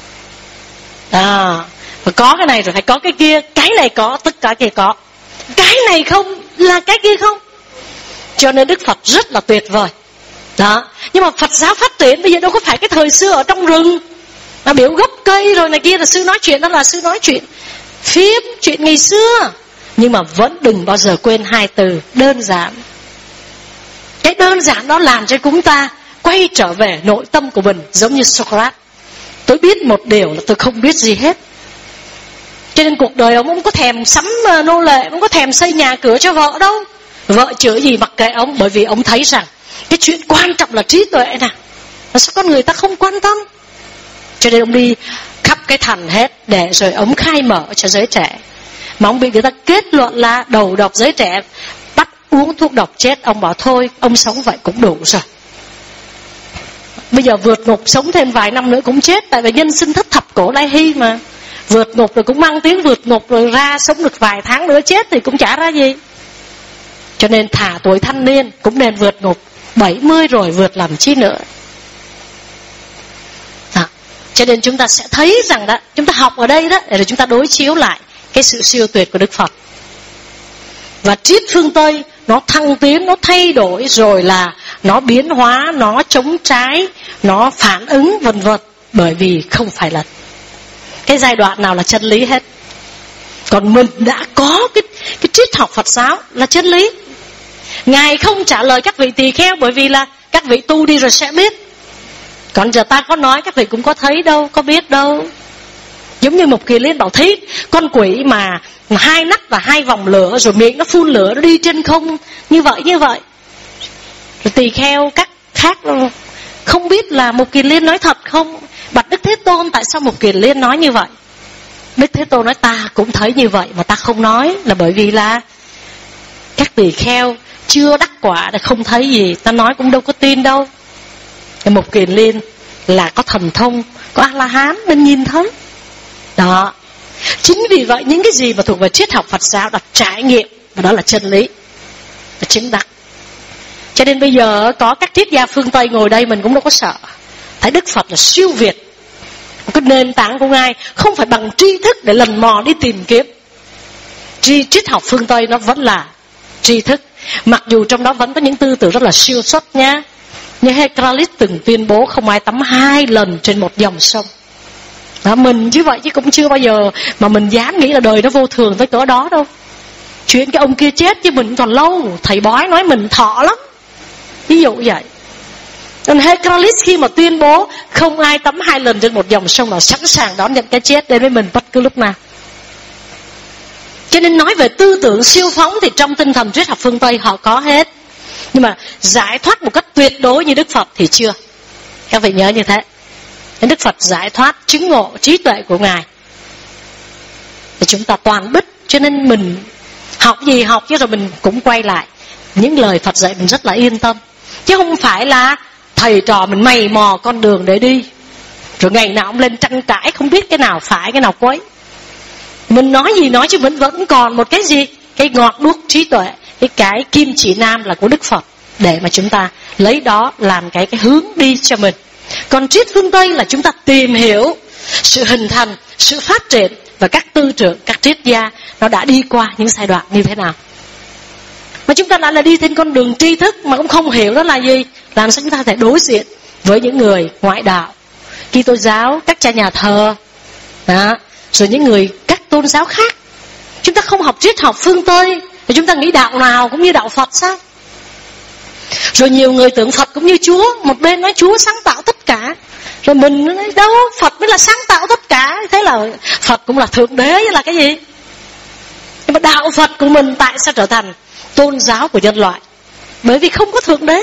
[SPEAKER 1] Đó. Và có cái này rồi phải có cái kia. Cái này có, tất cả kia có. Cái này không là cái kia không. Cho nên Đức Phật rất là tuyệt vời. Đó. Nhưng mà Phật giáo phát triển bây giờ đâu có phải cái thời xưa ở trong rừng mà biểu gốc cây rồi này kia là sư nói chuyện, đó là sư nói chuyện phím, chuyện ngày xưa. Nhưng mà vẫn đừng bao giờ quên hai từ đơn giản. Cái đơn giản đó làm cho chúng ta quay trở về nội tâm của mình. Giống như Socrates, tôi biết một điều là tôi không biết gì hết. Cho nên cuộc đời ông không có thèm sắm nô lệ, không có thèm xây nhà cửa cho vợ đâu. Vợ chửi gì mặc kệ ông, bởi vì ông thấy rằng cái chuyện quan trọng là trí tuệ nè. Mà sao con người ta không quan tâm? Cho nên ông đi khắp cái thành hết để rồi ông khai mở cho giới trẻ. Mà ông bị người ta kết luận là đầu độc giới trẻ, bắt uống thuốc độc chết. Ông bảo thôi, ông sống vậy cũng đủ rồi. Bây giờ vượt ngục sống thêm vài năm nữa cũng chết. Tại vì nhân sinh thất thập cổ lai hy mà. Vượt ngục rồi cũng mang tiếng vượt ngục, rồi ra sống được vài tháng nữa chết thì cũng chả ra gì. Cho nên thả tuổi thanh niên cũng nên vượt ngục. Bảy mươi rồi vượt làm chi nữa. Đó. Cho nên chúng ta sẽ thấy rằng đó, chúng ta học ở đây đó, để rồi chúng ta đối chiếu lại cái sự siêu tuyệt của Đức Phật. Và triết phương Tây nó thăng tiến, nó thay đổi, rồi là nó biến hóa, nó chống trái, nó phản ứng vân vân. Bởi vì không phải là cái giai đoạn nào là chân lý hết. Còn mình đã có cái, cái triết học Phật giáo là chân lý. Ngài không trả lời các vị tỳ kheo bởi vì là các vị tu đi rồi sẽ biết. Còn giờ ta có nói các vị cũng có thấy đâu, có biết đâu. Giống như một Kiền Liên bảo thấy con quỷ mà hai nắp và hai vòng lửa, rồi miệng nó phun lửa, nó đi trên không như vậy như vậy. Rồi tỳ kheo các khác không biết là một Kiền Liên nói thật không. Bạch Đức Thế Tôn, tại sao một Kiền Liên nói như vậy? Đức Thế Tôn nói ta cũng thấy như vậy mà ta không nói, là bởi vì là các tỳ kheo chưa đắc quả để không thấy gì, ta nói cũng đâu có tin đâu. Một Kiền Liên là có thần thông, có A-la-hán nên nhìn thấy. Đó. Chính vì vậy những cái gì mà thuộc về triết học Phật giáo là trải nghiệm, và đó là chân lý, là chứng đắc. Cho nên bây giờ có các triết gia phương Tây ngồi đây mình cũng đâu có sợ. Thấy Đức Phật là siêu việt. Cái nền tảng của Ngài không phải bằng tri thức để lần mò đi tìm kiếm. Tri, triết học phương Tây nó vẫn là tri thức, mặc dù trong đó vẫn có những tư tưởng rất là siêu xuất nha. Như Heraclitus từng tuyên bố không ai tắm hai lần trên một dòng sông. Đó, mình chứ vậy chứ cũng chưa bao giờ mà mình dám nghĩ là đời nó vô thường tới cỡ đó đâu. Chuyện cái ông kia chết chứ mình còn lâu. Thầy bói nói mình thọ lắm, ví dụ vậy. Còn Heraclitus khi mà tuyên bố không ai tắm hai lần trên một dòng sông là sẵn sàng đón nhận cái chết đến với mình bất cứ lúc nào. Cho nên nói về tư tưởng siêu phóng thì trong tinh thần triết học phương Tây họ có hết. Nhưng mà giải thoát một cách tuyệt đối như Đức Phật thì chưa. Các vị nhớ như thế. Đức Phật giải thoát chứng ngộ trí tuệ của Ngài thì chúng ta toàn bích. Cho nên mình học gì học chứ rồi mình cũng quay lại những lời Phật dạy, mình rất là yên tâm. Chứ không phải là thầy trò mình mày mò con đường để đi, rồi ngày nào cũng lên tranh cãi không biết cái nào phải cái nào quấy. Mình nói gì nói chứ mình vẫn còn một cái gì, cái ngọt đuốc trí tuệ, cái cái kim chỉ nam là của Đức Phật, để mà chúng ta lấy đó làm cái cái hướng đi cho mình. Còn triết phương Tây là chúng ta tìm hiểu sự hình thành, sự phát triển và các tư tưởng, các triết gia nó đã đi qua những giai đoạn như thế nào. Mà chúng ta đã là đi trên con đường tri thức mà cũng không hiểu đó là gì. Làm sao chúng ta có thể đối diện với những người ngoại đạo, Kitô giáo, các cha nhà thờ đó, rồi những người các tôn giáo khác. Chúng ta không học triết học phương Tây thì chúng ta nghĩ đạo nào cũng như đạo Phật sao? Rồi nhiều người tưởng Phật cũng như Chúa. Một bên nói Chúa sáng tạo tất cả, rồi mình nói đâu, Phật mới là sáng tạo tất cả. Thế là Phật cũng là thượng đế là cái gì? Nhưng mà đạo Phật của mình tại sao trở thành tôn giáo của nhân loại? Bởi vì không có thượng đế.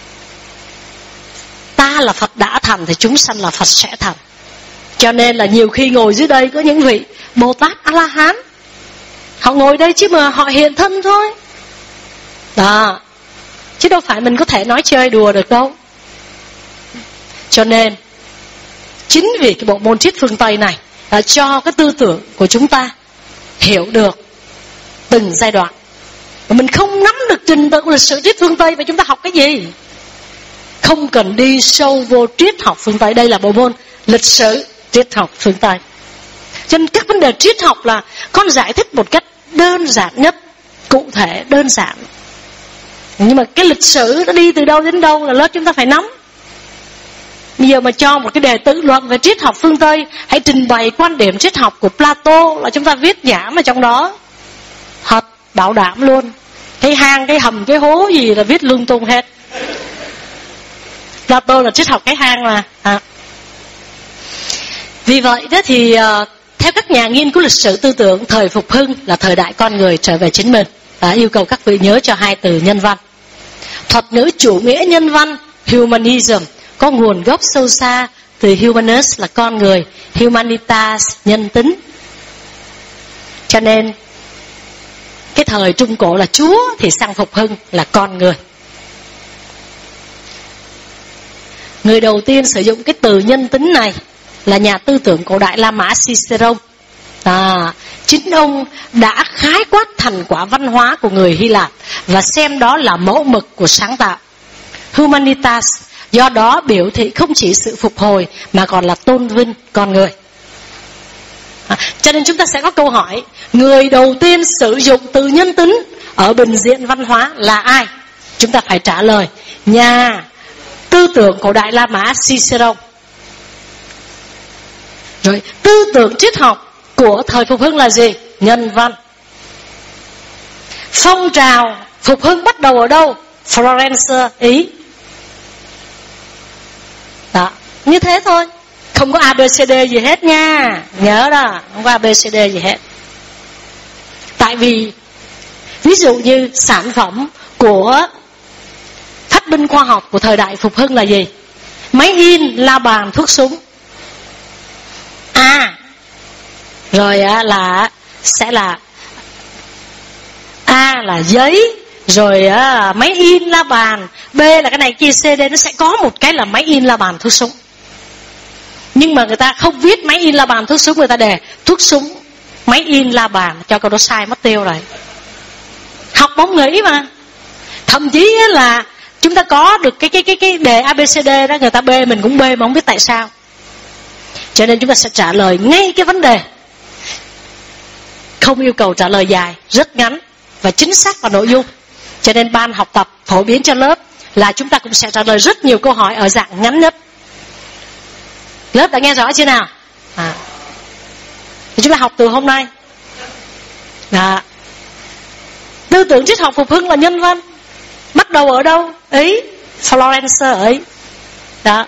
[SPEAKER 1] Ta là Phật đã thành thì chúng sanh là Phật sẽ thành. Cho nên là nhiều khi ngồi dưới đây có những vị Bồ Tát A-la-hán, họ ngồi đây chứ mà họ hiện thân thôi. Đó. Chứ đâu phải mình có thể nói chơi đùa được đâu. Cho nên chính vì cái bộ môn triết phương Tây này đã cho cái tư tưởng của chúng ta hiểu được từng giai đoạn. Mà mình không nắm được trình tự của lịch sử triết phương Tây, và chúng ta học cái gì? Không cần đi sâu vô triết học phương Tây. Đây là bộ môn lịch sử triết học phương Tây. Cho nên các vấn đề triết học là con giải thích một cách đơn giản nhất, cụ thể, đơn giản. Nhưng mà cái lịch sử nó đi từ đâu đến đâu là lớp chúng ta phải nắm. Bây giờ mà cho một cái đề tự luận về triết học phương Tây, hãy trình bày quan điểm triết học của Plato, là chúng ta viết nhảm ở trong đó. Thật, bảo đảm luôn. Cái hang, cái hầm, cái hố gì là viết lung tung hết. Plato là triết học cái hang mà. À. Vì vậy đó thì uh, theo các nhà nghiên cứu lịch sử tư tưởng, thời phục hưng là thời đại con người trở về chính mình. Đã yêu cầu các vị nhớ cho hai từ nhân văn. Thuật ngữ chủ nghĩa nhân văn, humanism, có nguồn gốc sâu xa từ humanus là con người, humanitas nhân tính. Cho nên cái thời Trung Cổ là Chúa, thì sang Phục Hưng là con người. Người đầu tiên sử dụng cái từ nhân tính này là nhà tư tưởng cổ đại La Mã Cicero. À, chính ông đã khái quát thành quả văn hóa của người Hy Lạp và xem đó là mẫu mực của sáng tạo. Humanitas do đó biểu thị không chỉ sự phục hồi mà còn là tôn vinh con người. À, cho nên chúng ta sẽ có câu hỏi, người đầu tiên sử dụng từ nhân tính ở bình diện văn hóa là ai? Chúng ta phải trả lời nhà tư tưởng cổ đại La Mã Cicero. Rồi tư tưởng triết học của thời Phục Hưng là gì? Nhân văn. Phong trào Phục Hưng bắt đầu ở đâu? Florence, Ý. Đó, như thế thôi. Không có a bê xê đê gì hết nha. Nhớ đó, không có a bê xê đê gì hết. Tại vì ví dụ như sản phẩm của phát minh khoa học của thời đại Phục Hưng là gì? Máy in, la bàn, thuốc súng. À, rồi là sẽ là A là giấy, rồi máy in, la bàn, B là cái này kia, C, D, nó sẽ có một cái là máy in, la bàn, thuốc súng. Nhưng mà người ta không viết máy in, la bàn, thuốc súng, người ta đề thuốc súng, máy in, la bàn, cho câu đó sai mất tiêu rồi. Học bóng nghĩ mà. Thậm chí là chúng ta có được cái cái cái cái đề a bê xê đê đó, người ta bê mình cũng bê mà không biết tại sao. Cho nên chúng ta sẽ trả lời ngay cái vấn đề, không yêu cầu trả lời dài, rất ngắn và chính xác vào nội dung. Cho nên ban học tập phổ biến cho lớp là chúng ta cũng sẽ trả lời rất nhiều câu hỏi ở dạng ngắn nhất. Lớp đã nghe rõ chưa nào? À, thì chúng ta học từ hôm nay. Đó. Tư tưởng triết học Phục Hưng là nhân văn. Bắt đầu ở đâu? Ý, Florence ở Ý. Đó.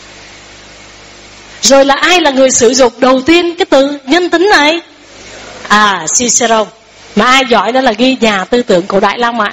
[SPEAKER 1] Rồi là ai là người sử dụng đầu tiên cái từ nhân tính này? À, Cicero. Mà ai giỏi đó là ghi nhà tư tưởng cổ đại La Mã.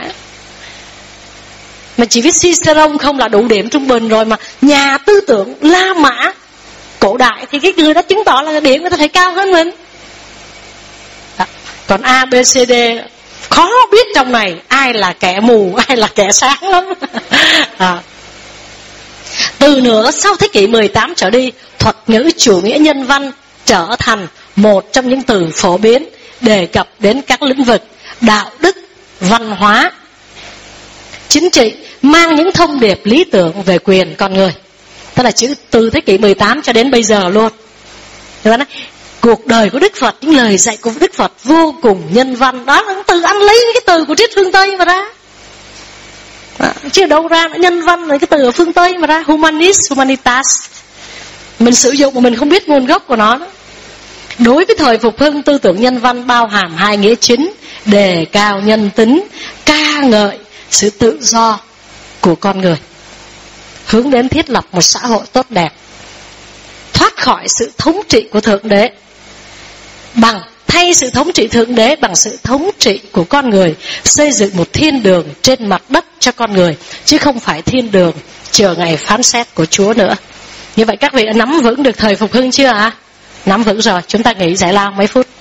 [SPEAKER 1] Mà chỉ biết Cicero không là đủ điểm trung bình rồi, mà nhà tư tưởng La Mã cổ đại thì cái người đó chứng tỏ là điểm người ta phải cao hơn mình. Đó. Còn A, B, C, D khó biết trong này ai là kẻ mù, ai là kẻ sáng lắm. À. Từ nửa sau thế kỷ mười tám trở đi, thuật ngữ chủ nghĩa nhân văn trở thành một trong những từ phổ biến đề cập đến các lĩnh vực đạo đức, văn hóa, chính trị, mang những thông điệp lý tưởng về quyền con người. Tức là chữ từ thế kỷ mười tám cho đến bây giờ luôn. Người ta nói, cuộc đời của Đức Phật, những lời dạy của Đức Phật vô cùng nhân văn. Đó là từ ăn lấy cái từ của triết phương Tây mà ra. Đó, chứ đâu ra nhân văn là cái từ ở phương Tây mà ra. Humanis, humanitas. Mình sử dụng mà mình không biết nguồn gốc của nó đó. Đối với thời Phục Hưng, tư tưởng nhân văn bao hàm hai nghĩa chính: đề cao nhân tính, ca ngợi sự tự do của con người, hướng đến thiết lập một xã hội tốt đẹp, thoát khỏi sự thống trị của Thượng Đế, bằng thay sự thống trị Thượng Đế bằng sự thống trị của con người, xây dựng một thiên đường trên mặt đất cho con người, chứ không phải thiên đường chờ ngày phán xét của Chúa nữa. Như vậy các vị đã nắm vững được thời Phục Hưng chưa ạ? À? Nắm vững rồi, chúng ta nghỉ giải lao mấy phút.